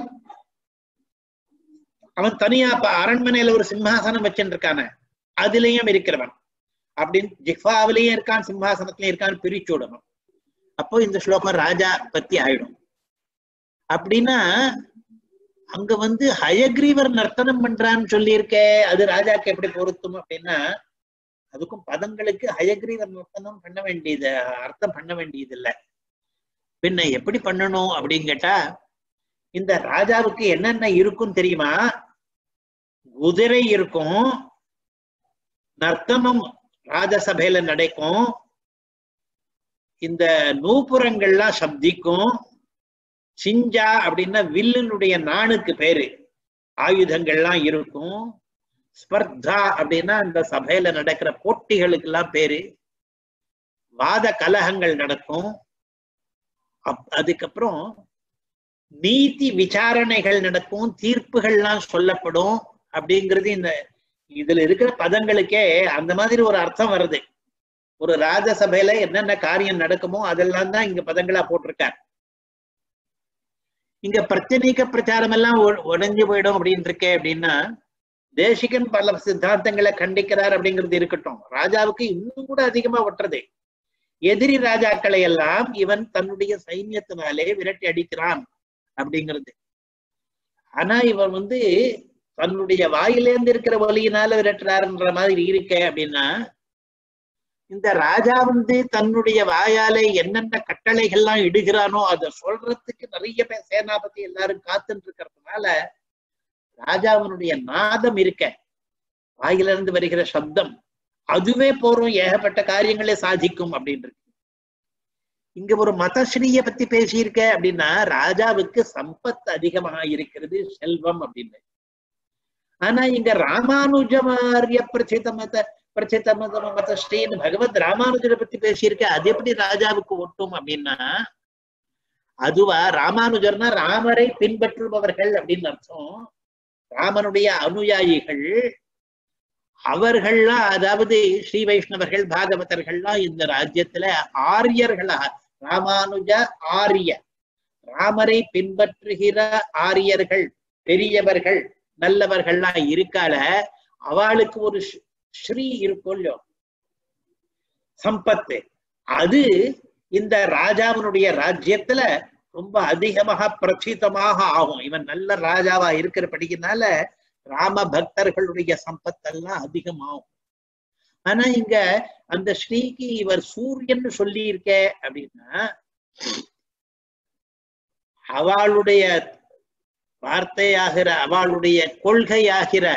Speaker 1: அவன் தனியா அரண்மனையில ஒரு சிம்ஹாசனம் வச்சுட்டு இருக்கான அதுலயும் இருக்கிறவன் அப்படின்னு ஜிஹ்வாவிலையும் இருக்கான், சிம்ஹாசனத்திலையும் இருக்கான்னு பிரிச்சு விடணும். அப்போ இந்த ஸ்லோகம் ராஜா பத்தி ஆயிடும். அப்படின்னா அங்க வந்து ஹயக்ரீவர் நர்த்தனம் பண்றான்னு சொல்லியிருக்க, அது ராஜாக்கு எப்படி பொருத்தும் அப்படின்னா, அதுக்கும் பதங்களுக்கு ஹயக்ரீவர் நர்த்தனம் பண்ண வேண்டியது, அர்த்தம் பண்ண வேண்டியது இல்ல. பின்ன எப்படி பண்ணணும் அப்படின்னு கேட்டா, இந்த ராஜாவுக்கு என்னென்ன இருக்கும் தெரியுமா? குதிரை இருக்கும், நர்த்தனம் ராஜசபையில நடக்கும், இந்த நூபுரங்கள்லாம் சப்திக்கும், சிஞ்சா அப்படின்னா வில்லுனுடைய நாணுக்கு பேரு, ஆயுதங்கள்லாம் இருக்கும், ஸ்பர்தா அப்படின்னா அந்த சபையில நடக்கிற போட்டிகளுக்கு எல்லாம் பேரு, வாத கலகங்கள் நடக்கும், அதுக்கப்புறம் நீதி விசாரணைகள் நடக்கும், தீர்ப்புகள்லாம் சொல்லப்படும் அப்படிங்கிறது இந்த இதுல இருக்கிற பதங்களுக்கே அந்த மாதிரி ஒரு அர்த்தம் வருது. ஒரு ராஜசபையில என்னென்ன காரியம் நடக்குமோ அதெல்லாம் தான் இங்க பதங்களா போட்டிருக்கார். இங்க பிரச்சனைக்க பிரச்சாரம் எல்லாம் உடைஞ்சு போயிடும் அப்படின்னு இருக்கே அப்படின்னா, தேசிகன் பல சித்தாந்தங்களை கண்டிக்கிறார் அப்படிங்கிறது இருக்கட்டும், ராஜாவுக்கு இன்னும் கூட அதிகமா ஒட்டுறது. எதிரி ராஜாக்களை எல்லாம் இவன் தன்னுடைய சைன்யத்தினாலே விரட்டி அடிக்கிறான் அப்படிங்கிறது. ஆனா இவன் வந்து தன்னுடைய வாயிலேந்து இருக்கிற வலியினால விரட்டுறாருன்ற மாதிரி இருக்க அப்படின்னா, இந்த ராஜா வந்து தன்னுடைய வாயாலே என்னென்ன கட்டளைகள்லாம் இடுகிறானோ அதை சொல்றதுக்கு நிறைய பேர் சேனாபதி எல்லாரும் காத்துட்டு இருக்கிறதுனால ராஜாவினுடைய நாதம் இருக்க, வாயிலிருந்து வருகிற சப்தம் அதுவே போறோம், ஏகப்பட்ட காரியங்களே சாதிக்கும் அப்படின்னு இருக்கு. இங்க ஒரு மதஸ்ரீய பத்தி பேசியிருக்க அப்படின்னா, ராஜாவுக்கு சம்பத் அதிகமாக இருக்கிறது, செல்வம் அப்படின்னு. ஆனா இங்க ராமானுஜமாரிய பிரச்சித மதஸ்ரீன்னு பகவத் ராமானுஜரை பத்தி பேசியிருக்க, அது எப்படி ராஜாவுக்கு ஒட்டும் அப்படின்னா, அதுவா ராமானுஜர்னா ராமரை பின்பற்றுபவர்கள் அப்படின்னு அர்த்தம், ராமனுடைய அனுயாயிகள் அவர்கள்லாம், அதாவது ஸ்ரீ வைஷ்ணவர்கள் பாகவதர்கள்லாம் இந்த ராஜ்யத்துல ஆரியர்களா, ராமானுஜ ஆரிய, ராமரை பின்பற்றுகிற ஆரியர்கள், பெரியவர்கள், நல்லவர்கள்லாம் இருக்கால, அவளுக்கு ஒரு ஸ்ரீ இருக்கும், சம்பத்து, அது இந்த ராஜாவினுடைய ராஜ்யத்துல ரொம்ப அதிகமாக பிரசித்தமாக ஆகும். இவன் நல்ல ராஜாவா இருக்கிறபடினால ராம பக்தர்களுடைய சம்பத்தெல்லாம் அதிகமாகும். ஆனா இங்க அந்த ஸ்ரீக்கு இவர் சூரியன் சொல்லி இருக்க அப்படின்னா, அவளுடைய வார்த்தையாகிற, அவளுடைய கொள்கையாகிற,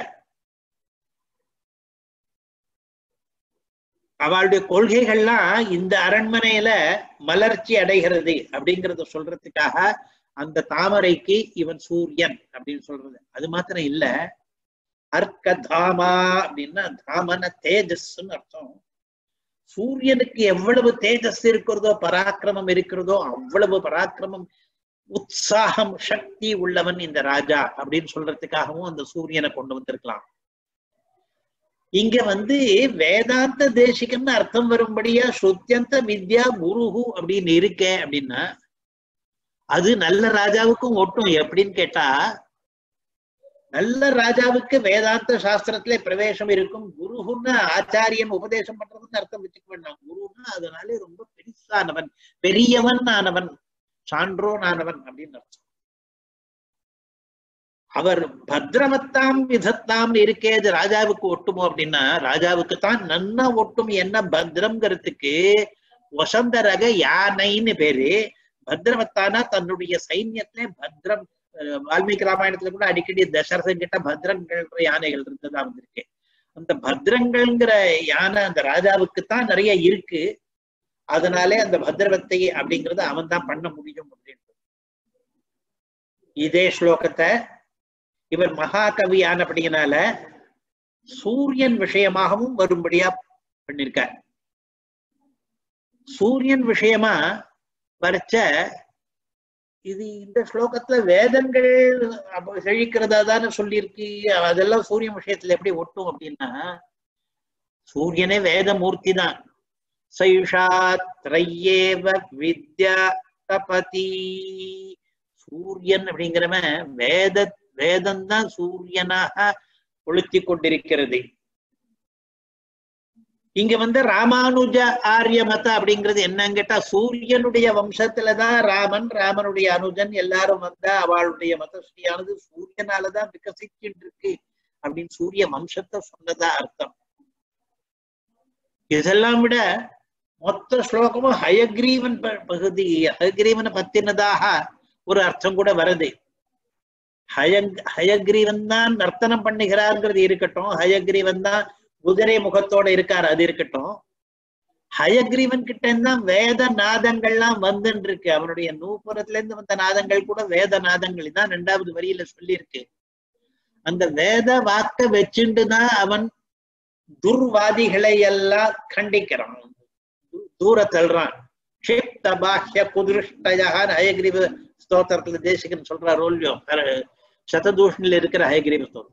Speaker 1: அவளுடைய கொள்கைகள்லாம் இந்த அரண்மனையில மலர்ச்சி அடைகிறது அப்படிங்கறத சொல்றதுக்காக அந்த தாமரைக்கு இவன் சூரியன் அப்படின்னு சொல்றது. அது மாத்திரம் இல்ல, அர்க்கதாமா அப்படின்னா தாமன தேஜஸ்ன்னு அர்த்தம். சூரியனுக்கு எவ்வளவு தேஜஸ் இருக்கிறதோ, பராக்கிரமம் இருக்கிறதோ, அவ்வளவு பராக்கிரமம், உற்சாகம், சக்தி உள்ளவன் இந்த ராஜா அப்படின்னு சொல்றதுக்காகவும் அந்த சூரியனை கொண்டு வந்திருக்கலாம். இங்க வந்து வேதாந்த தேசிகம்னு அர்த்தம் வரும்படியா ஸ்ருத்யந்த வித்யா குருஹு அப்படின்னு இருக்க அப்படின்னா, அது நல்ல ராஜாவுக்கும் ஒட்டும். எப்படின்னு கேட்டா, நல்ல ராஜாவுக்கு வேதாந்த சாஸ்திரத்திலே பிரவேசம் இருக்கும். குருஹுன்னா ஆச்சாரியன் உபதேசம் பண்றதுன்னு அர்த்தம் வச்சுக்க வேண்டாம். குருன்னா அதனாலே ரொம்ப பெருசானவன், பெரியவன் ஆனவன், சான்றோன் ஆனவன் அப்படின்னு அர்த்தம். அவர் பத்ரவத்தாம் விதத்தாம் இருக்கே, அது ராஜாவுக்கு ஒட்டுமோ அப்படின்னா, ராஜாவுக்கு தான் நன்னா ஒட்டும். என்ன பத்ரம்ங்கிறதுக்கு வசந்தரக யானைன்னு பேரு. பத்ரவத்தானா தன்னுடைய சைன்யத்திலே பத்ரம். வால்மீகி ராமாயணத்துல கூட அடிக்கடி தசரதன் கிட்ட பத்ரங்கள் யானைகள் இருந்ததா வந்திருக்கு. அந்த பத்ரங்கள்ங்கிற யானை அந்த ராஜாவுக்குத்தான் நிறைய இருக்கு. அதனாலே அந்த பத்ரவத்தை அப்படிங்கறத அவன் தான் பண்ண முடியும் அப்படின்னு. இதே ஸ்லோகத்தை இவர் மகாகவி ஆனபடியினால சூரியன் விஷயமாகவும் வரும்படியா பண்ணிருக்கார். சூரியன் விஷயமா வரைச்ச இது இந்த ஸ்லோகத்துல வேதங்கள் செழிக்கிறதா தானே சொல்லியிருக்கு. அதெல்லாம் சூரியன் விஷயத்துல எப்படி ஒட்டும் அப்படின்னா, சூரியனே வேதமூர்த்தி தான். சயுஷாத்ரயேவ வித்யா தபதி. சூரியன் அப்படிங்கிறவன் வேதம்தான் சூரியனாக கொளுத்தி கொண்டிருக்கிறது. இங்க வந்து ராமானுஜ ஆரிய மத அப்படிங்கிறது என்னன்னு கேட்டா சூரியனுடைய வம்சத்துலதான் ராமனுடைய அனுஜன் எல்லாரும் வந்தா அவளுடைய மதஸ்ரீயானது சூரியனாலதான் விகசிச்சுட்டு இருக்கு அப்படின்னு சூரிய வம்சத்தை சொன்னதா அர்த்தம். இதெல்லாம் விட மொத்த ஸ்லோகமும் ஹயக்ரீவன் பகுதி, ஹயக்ரீவனை பத்தினதாக ஒரு அர்த்தம் கூட வருது. ஹயக்ரீவன் தான் நர்த்தனம் பண்ணுகிறார்ங்கிறது இருக்கட்டும், ஹயக்ரீவன் தான் குதிரை முகத்தோட இருக்காரு அது இருக்கட்டும், ஹயக்ரீவன் கிட்ட இருந்தான் வேத நாதங்கள்லாம் வந்துட்டு இருக்கு. அவனுடைய நூபுரத்துல இருந்து வந்த நாதங்கள் கூட வேத நாதங்கள் தான் 2வது வரியில சொல்லி இருக்கு. அந்த வேத வாக்க வச்சுட்டுதான் அவன் துர்வாதிகளை எல்லாம் கண்டிக்கிறான், தூர தள்ளுறான். க்ஷிப்த பாஹ்ய குதிருஷ்டயான் ஹயக்ரீவ ஸ்தோத்திரத்துல தேசிகன் சொல்றார் ரோல்யோ சததூஷணில இருக்கிற ஹயக்ரீவ ஸ்தோத்திரத்துல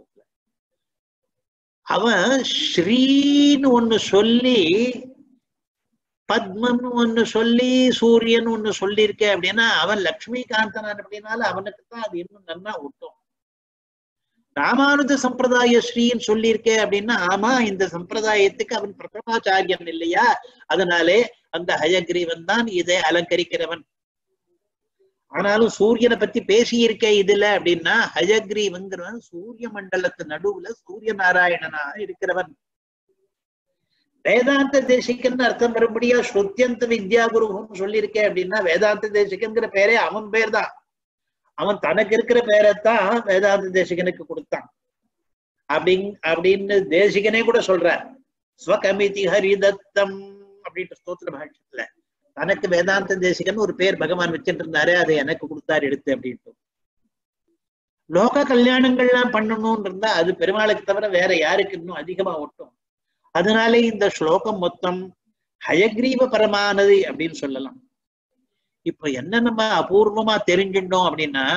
Speaker 1: அவன் ஸ்ரீன்னு ஒண்ணு சொல்லி பத்மன்னு ஒண்ணு சொல்லி சூரியன் ஒண்ணு சொல்லி இருக்க அப்படின்னா அவன் லக்ஷ்மிகாந்தனான் அப்படின்னால அவனுக்கு தான் அது இன்னும் நல்லா ஒட்டும். ராமானுஜ சம்பிரதாய ஸ்ரீன்னு சொல்லியிருக்கே அப்படின்னா ஆமா இந்த சம்பிரதாயத்துக்கு அவன் பிரதமாச்சாரியன் இல்லையா, அதனாலே அந்த ஹயக்ரீவன் தான் இதை அலங்கரிக்கிறவன். ஆனாலும் சூரியனை பத்தி பேசியிருக்க இதுல அப்படின்னா ஹயக்ரீவன்கிறவன் சூரிய மண்டலத்து நடுவுல சூரிய நாராயணனா இருக்கிறவன். வேதாந்த தேசிகன் அர்த்தம் வரும்படியா ஸ்ருத்தியந்த வித்யா குருன்னு சொல்லியிருக்கேன் அப்படின்னா வேதாந்த தேசிகன்கிற பேரே அவன் பேர் தான். அவன் தனக்கு இருக்கிற பேரைத்தான் வேதாந்த தேசிகனுக்கு கொடுத்தான் அப்படின்னு தேசிகனே கூட சொல்ற. ஸ்வகமிதி ஹரிதத்தம் அப்படின்ற ஸ்தோத்திர பாஷ்யத்துல தனக்கு வேதாந்த தேசிகன் ஒரு பேர் பகவான் வச்சுட்டு இருந்தாரு, அதை எனக்கு கொடுத்தாரு எடுத்து அப்படின்ட்டு. லோக கல்யாணங்கள்லாம் பண்ணணும்னு இருந்தா அது பெருமாளுக்கு தவிர வேற யாருக்கு இன்னும் அதிகமா ஒட்டும். அதனாலே இந்த ஸ்லோகம் மொத்தம் ஹயக்ரீவ பரமானது அப்படின்னு சொல்லலாம். இப்ப என்ன நம்ம அபூர்வமா தெரிஞ்சுட்டோம் அப்படின்னா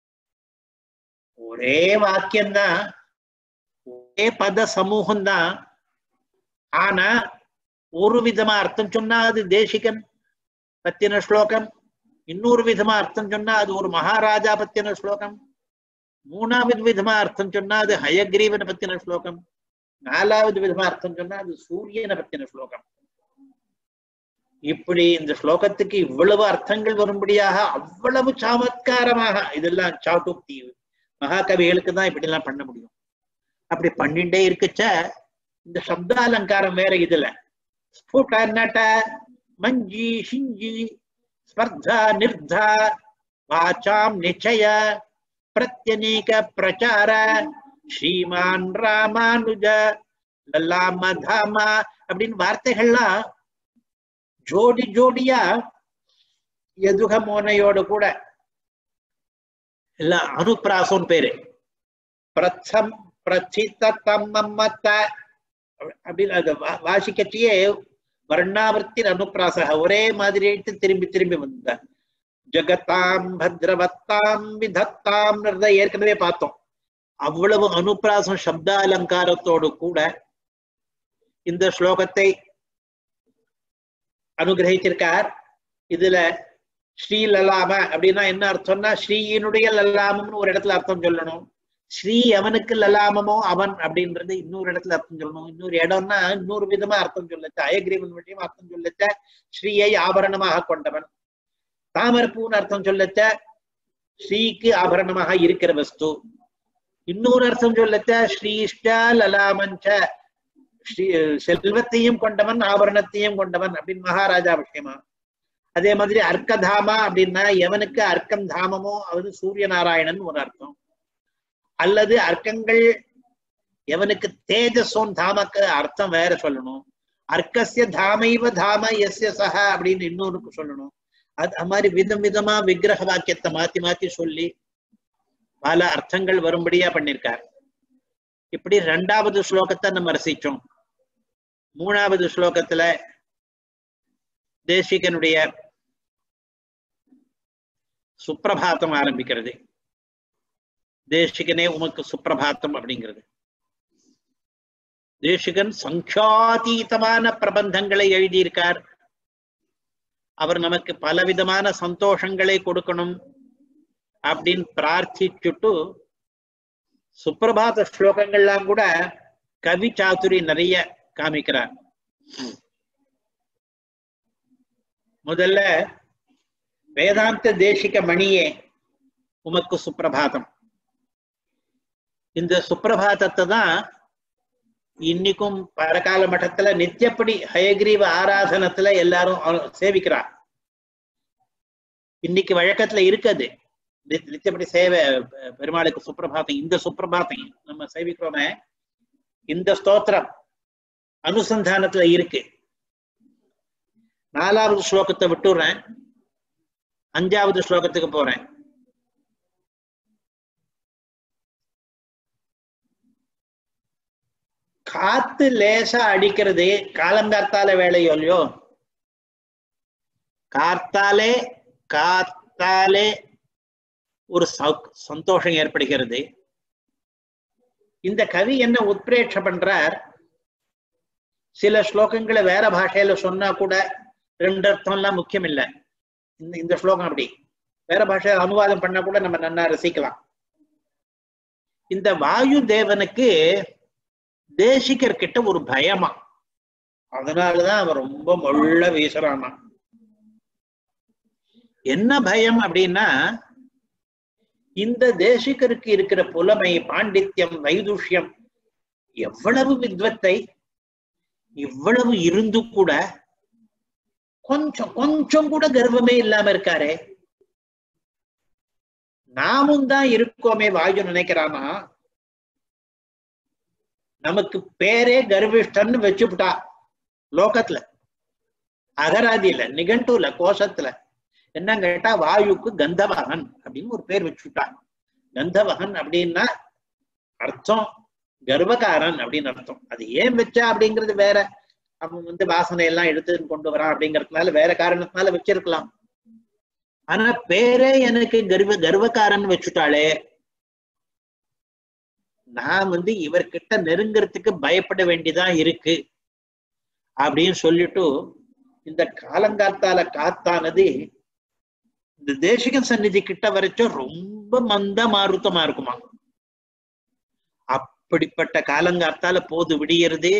Speaker 1: ஒரே வாக்கியம்தான், ஒரே பத சமூகம் தான், ஆனா ஒரு விதமா அர்த்தம் சொன்னா அது தேசிகன் பத்தின ஸ்லோகம், இன்னொரு விதமா அர்த்தம் சொன்னா அது ஒரு மகாராஜா பத்தின ஸ்லோகம், 3வது விதமா அர்த்தம் சொன்னா அது ஹயக்ரீவனை பத்தின ஸ்லோகம், 4வது விதமா அர்த்தம் சொன்னா அது சூரியனை பத்தின ஸ்லோகம். இப்படி இந்த ஸ்லோகத்துக்கு இவ்வளவு அர்த்தங்கள் வரும்படியாக அவ்வளவு சாமத்காரமாக இதெல்லாம் சாட்டுக்தி மகாகவிகளுக்கு தான் இப்படி எல்லாம் பண்ண முடியும். அப்படி பண்ணிட்டே இருக்குச்ச இந்த சப்த அலங்காரம் வேற இதுல ஸ்புட நட மஞ்சி ஷிஞ்சி ஸ்பர்தா நிர்தா வாசாம் நிச்சய பிரத்யநீக பிரச்சார ஸ்ரீமான் ராமானுஜ லல்லாமதாமா அப்படின்னு வார்த்தைகள்லாம் ஜோடி ஜோடியா எதுக மோனையோடு கூட எல்லாம் அனுப்பிராசம் பேரு. பிரதம் பிரசித்த தம்மத்த அப்படின்னு அது வாசிக்கச்சியே வர்ணாவர்த்தி அனுப்பிராச ஒரே மாதிரி திரும்பி திரும்பி வந்த ஜகத்தாம் பத்ரவத்தாம் விதத்தாம் ஏற்கனவே பார்த்தோம். அவ்வளவு அனுப்பிராசம் சப்த அலங்காரத்தோடு கூட இந்த ஸ்லோகத்தை அனுகிரகிச்சிருக்கார். இதுல ஸ்ரீ லலாம அப்படின்னா என்ன அர்த்தம்னா ஸ்ரீயினுடைய லலாமம்னு ஒரு இடத்துல அர்த்தம் சொல்லணும், ஸ்ரீ அவனுக்கு லலாமமோ அவன் அப்படின்றது இன்னொரு இடத்துல அர்த்தம் சொல்லணும், இன்னொரு இடம்னா இன்னொரு விதமா அர்த்தம் சொல்லச்ச அயக்ரீவன் விஷயம் அர்த்தம் சொல்லச்ச ஸ்ரீயை ஆபரணமாக கொண்டவன், தாமரப்பூன்னு அர்த்தம் சொல்லச்ச ஸ்ரீக்கு ஆபரணமாக இருக்கிற வஸ்து, இன்னொரு அர்த்தம் சொல்லச்ச ஸ்ரீஷ்ட லலாமஞ்ச ஸ்ரீ செல்வத்தையும் கொண்டவன் ஆபரணத்தையும் கொண்டவன் அப்படின்னு மகாராஜா விஷயமா. அதே மாதிரி அர்க்கதாமா அப்படின்னா எவனுக்கு அர்க்கம் தாமமோ அவனு சூரிய நாராயணன் ஒரு அர்த்தம், அல்லது அர்க்கங்கள் எவனுக்கு தேஜஸோன் தாமக்கு அர்த்தம் வேற சொல்லணும், அர்க்கசிய தாமைவ தாம எஸ்ய சஹ அப்படின்னு இன்னொருக்கு சொல்லணும். அது மாதிரி விதம் விதமா விக்கிரக வாக்கியத்தை மாத்தி மாத்தி சொல்லி பல அர்த்தங்கள் வரும்படியா பண்ணிருக்கார். இப்படி 2வது ஸ்லோகத்தை நம்ம ரசிச்சோம். 3வது ஸ்லோகத்துல தேசிகனுடைய சுப்பிரபாத்தம் ஆரம்பிக்கிறது. தேசிகனே உமக்கு சுப்பிரபாத்தம் அப்படிங்கிறது. தேசிகன் சங்காதீதமான பிரபந்தங்களை எழுதியிருக்கார். அவர் நமக்கு பலவிதமான சந்தோஷங்களை கொடுக்கணும் அப்படின்னு பிரார்த்திச்சுட்டு சுப்பிரபாத ஸ்லோகங்கள்லாம் கூட கவி சாதுரி நிறைய காமிக்கிறார். முதல்ல வேதாந்த தேசிக மணியே உமக்கு சுப்பிரபாதம். இந்த சுப்பிரபாதத்தை தான் இன்னைக்கும் பரகால மட்டத்துல நித்தியப்படி ஹயகிரீவ ஆராதனத்துல எல்லாரும் சேவிக்கிறார். இன்னைக்கு வழக்கத்துல இருக்குது நித்தியப்படி சேவை பெருமாளுக்கு சுப்பிரபாதம். இந்த சுப்பிரபாதம் நம்ம சேவிக்கிறோமே, இந்த ஸ்தோத்திரம் அனுசந்தானத்துல இருக்கு. 4வது ஸ்லோகத்தை விட்டுறேன், 5வது ஸ்லோகத்துக்கு போறேன். காத்து லேசா அடிக்கிறது காலங்காத்தால வேலையோல்லையோ, காத்தாலே ஒரு சந்தோஷம் ஏற்படுகிறது. இந்த கவி என்ன உத்பிரேட்ச பண்றார், சில ஸ்லோகங்களை வேற பாஷையில சொன்னா கூட 2 அர்த்தம் எல்லாம் முக்கியம் இல்லை. இந்த ஸ்லோகம் அப்படி வேற பாஷையில அனுவாதம் பண்ணா கூட நம்ம நன்னா ரசிக்கலாம். இந்த வாயு தேவனுக்கு தேசிகர் கிட்ட ஒரு பயமா, அதனாலதான் அவன் ரொம்ப மொள்ள வீசுறானா. என்ன பயம் அப்படின்னா, இந்த தேசிகருக்கு இருக்கிற புலமை, பாண்டித்யம், வைதுஷ்யம், எவ்வளவு வித்வத்தை இவ்வளவு இருந்து கூட கொஞ்சம் கூட கர்வமே இல்லாம இருக்காரே. நாமும் தான் இருக்கோமே வாயு நினைக்கிறானா. நமக்கு பேரே கர்விஷ்டன்னு வச்சுட்டா லோகத்துல, அகராதியில, நிகண்டுல, கோஷத்துல. என்ன கேட்டா வாயுக்கு கந்தவகன் அப்படின்னு ஒரு பேர் வச்சுட்டான். கந்தவகன் அப்படின்னா அர்த்தம் கர்வகாரன் அப்படின்னு அர்த்தம். அது ஏன் வச்சா அப்படிங்கிறது வேற. அவன் வாசனை எல்லாம் எடுத்து கொண்டு வரான் அப்படிங்கறதுனால வேற காரணத்தினால வச்சிருக்கலாம். ஆனா பேரே எனக்கு கர்வகாரன் வச்சுட்டாளே, நான் இவர்கிட்ட நெருங்கிறதுக்கு பயப்பட வேண்டியதான் இருக்கு அப்படின்னு சொல்லிட்டு, இந்த காலங்காத்தால காத்தானது இந்த தேசிகன் சந்நிதி கிட்ட வரைக்கும் ரொம்ப மந்த மாருத்தமா இருக்குமா. அப்படிப்பட்ட காலங்காத்தால போது விடியறது,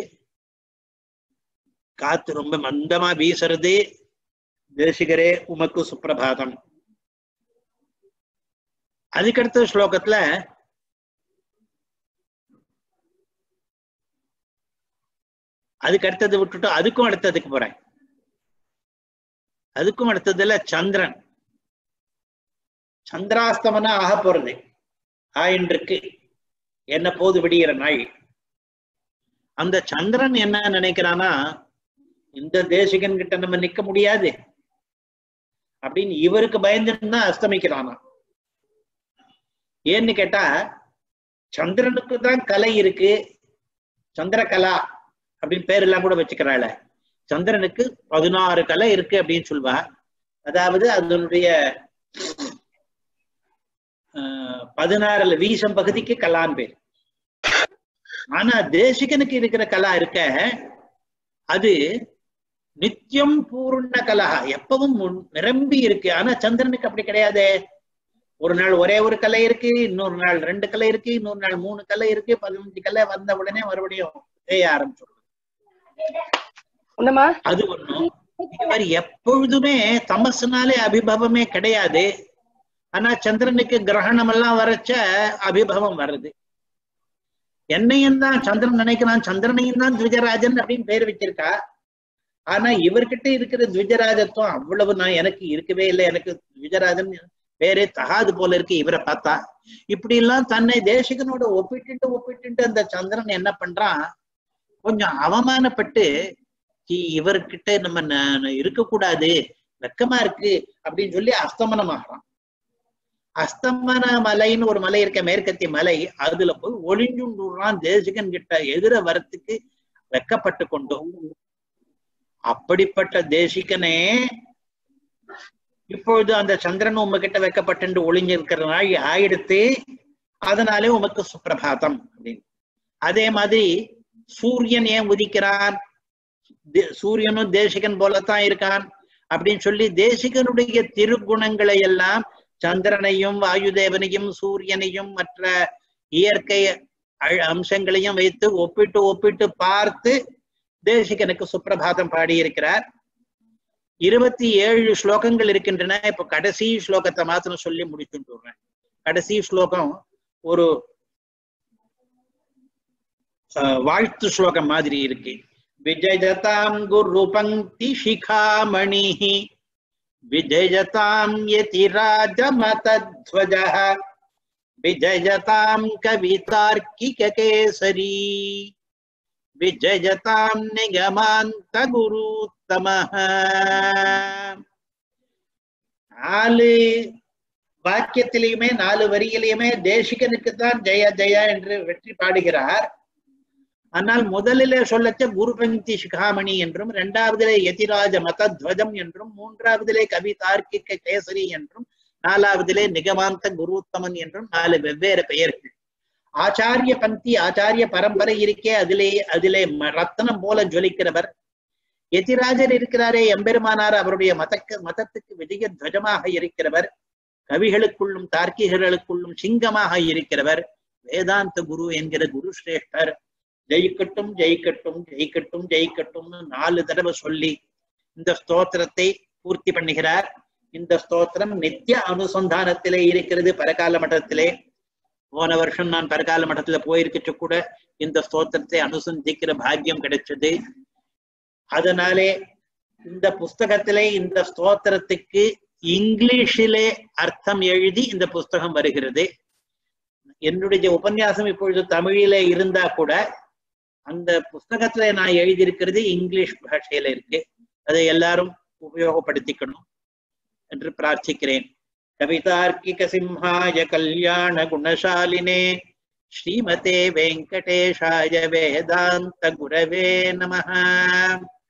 Speaker 1: காத்து ரொம்ப மந்தமா வீசுறது. தேசிகரே உமக்கு சுப்பிரபாதம். அதுக்கடுத்த ஸ்லோகத்துல அதுக்கு அடுத்தது விட்டுட்டு அதுக்கும் அடுத்ததுக்கு போறேன். அதுக்கும் அடுத்ததுல சந்திரன் சந்திராஸ்தமனா ஆக போறது ஆயின்றிருக்கு. என்ன போது விடிகிற நாள். அந்த சந்திரன் என்ன நினைக்கிறானா, இந்த தேசிகன் கிட்ட நம்ம நிக்க முடியாது அப்படின்னு இவருக்கு பயந்துன்னு தான் அஸ்தமிக்கிறானா. ஏன்னு கேட்டா, சந்திரனுக்கு தான் கலை இருக்கு, சந்திரகலா அப்படின்னு பேர் எல்லாம் கூட வச்சுக்கிறாள். சந்திரனுக்கு 16 கலை இருக்கு அப்படின்னு சொல்வா. அதாவது அதனுடைய 16 வீசம் பகுதிக்கு கலான் பேர். ஆனா தேசிகனுக்கு இருக்கிற கலா இருக்க, அது நித்தியம் பூர்ண கலா, எப்பவும் நிரம்பி இருக்கு. ஆனா சந்திரனுக்கு அப்படி கிடையாது. ஒரு நாள் ஒரே ஒரு கலை இருக்கு, இன்னொரு நாள் 2 கலை இருக்கு, இன்னொரு நாள் 3 கலை இருக்கு, 15 கலை வந்த உடனே மறுபடியும் செய்ய ஆரம்பிச்சிடும். அது ஒண்ணும். இவர் எப்பொழுதுமே தமசுனாலே அபிபவமே கிடையாது. ஆனா சந்திரனுக்கு கிரகணம் எல்லாம் வரைச்ச அபிபவம் வருது. என்னையும் தான் சந்திரன் நினைக்கிறான், சந்திரனையும் தான் த்விஜராஜன் அப்படின்னு பேர் வச்சிருக்கா. ஆனா இவர்கிட்ட இருக்கிற த்விஜராஜத்துவம் அவ்வளவு எனக்கு இருக்கவே இல்லை. எனக்கு த்விஜராஜன் பேரே தகாது போல இருக்கு இவரை பார்த்தா. இப்படி எல்லாம் தன்னை தேசிகனோட ஒப்பிட்டு அந்த சந்திரன் என்ன பண்றான், கொஞ்சம் அவமானப்பட்டு இவர்கிட்ட நம்ம இருக்கக்கூடாது, வெக்கமா இருக்கு அப்படின்னு சொல்லி அஸ்தமனம் ஆகிறான். அஸ்தமன மலைன்னு ஒரு மலை இருக்க, மேற்கத்திய மலை, அதுல போய் ஒளிஞ்சுடுறான். தேசிகன் கிட்ட எதிர வரத்துக்கு வெக்கப்பட்டு கொண்டோம். அப்படிப்பட்ட தேசிகனே இப்பொழுது அந்த சந்திரன் உமகிட்ட வெக்கப்பட்டு ஒளிஞ்சிருக்கிற நாள் ஆயிடுத்து, அதனாலே உமக்கு சுப்பிரபாதம் அப்படின்னு. அதே மாதிரி சூரியன் ஏன் உதிக்கிறான், சூரியனும் தேசிகன் போலத்தான் இருக்கான் அப்படின்னு சொல்லி தேசிகனுடைய திருக்குணங்களை எல்லாம் சந்திரனையும் வாயுதேவனையும் சூரியனையும் மற்ற இயற்கை அம்சங்களையும் வைத்து ஒப்பிட்டு பார்த்து தேசிகனுக்கு சுப்பிரபாதம் பாடியிருக்கிறார். 27 ஸ்லோகங்கள் இருக்கின்றன. இப்ப கடைசி ஸ்லோகத்தை மாத்திரம் சொல்லி முடிச்சுட்டு விடுறேன். கடைசி ஸ்லோகம் ஒரு வாழ்த்து ஸ்லோகம் மாதிரி இருக்கு. விஜயதாம் குரு பங்கி சிகாமணி விஜயதாம் யதிராஜமதத்வஜः விஜயதாம் கவிதார்க்கிக கேசரி விஜயதாம் நிகமாந்த குருத்தமஹ. 4 வாக்கியத்திலையுமே 4 வரியிலையுமே தேசிகனுக்கு தான் ஜெய ஜெய என்று வெற்றி பாடுகிறார். ஆனால் முதலிலே சொல்லச்ச குரு பங்கி சிகாமணி என்றும், 2வதிலே யதிராஜ மதத்வஜம் என்றும், 3வதிலே கவி தார்க்கிக கேசரி என்றும், 4வதிலே நிகமாந்த குருத்தமன் என்றும் 4 வெவ்வேறு பெயர்கள். ஆச்சாரிய பந்தி ஆச்சாரிய பரம்பரை இருக்கே, அதிலே ரத்னம் போல ஜொலிக்கிறவர். யதிராஜர் இருக்கிறாரே எம்பெருமானார், அவருடைய மதத்துக்கு விஜய துவஜமாக இருக்கிறவர். கவிகளுக்குள்ளும் தார்க்கிகர்களுக்குள்ளும் சிங்கமாக இருக்கிறவர். வேதாந்த குரு என்கிற குரு சிரேஷ்டர். ஜெயிக்கட்டும் ஜெயிக்கட்டும் ஜெயிக்கட்டும் ஜெயிக்கட்டும்னு 4 தடவை சொல்லி இந்த ஸ்தோத்திரத்தை பூர்த்தி பண்ணுகிறார். இந்த ஸ்தோத்திரம் நித்திய அனுசந்தானத்திலே இருக்கிறது பரகால மட்டத்திலே. போன வருஷம் நான் பரகால மட்டத்துல போயிருக்கச்சு கூட இந்த ஸ்தோத்திரத்தை அனுசந்திக்கிற பாக்கியம் கிடைச்சது. அதனாலே இந்த புஸ்தகத்திலே இந்த ஸ்தோத்திரத்துக்கு இங்கிலீஷிலே அர்த்தம் எழுதி இந்த புஸ்தகம் வருகிறது. என்னுடைய உபன்யாசம் இப்பொழுது தமிழிலே இருந்தா கூட அந்த புஸ்தகத்துல நான் எழுதியிருக்கிறது இங்கிலீஷ் பாஷையில இருக்கு. அதை எல்லாரும் உபயோகப்படுத்திக்கணும் என்று பிரார்த்திக்கிறேன். கவிதார்க்கிக சிம்ஹாய கல்யாண குணசாலினே ஸ்ரீமதே வெங்கடேஷாய வேதாந்த குரவே நமஹ.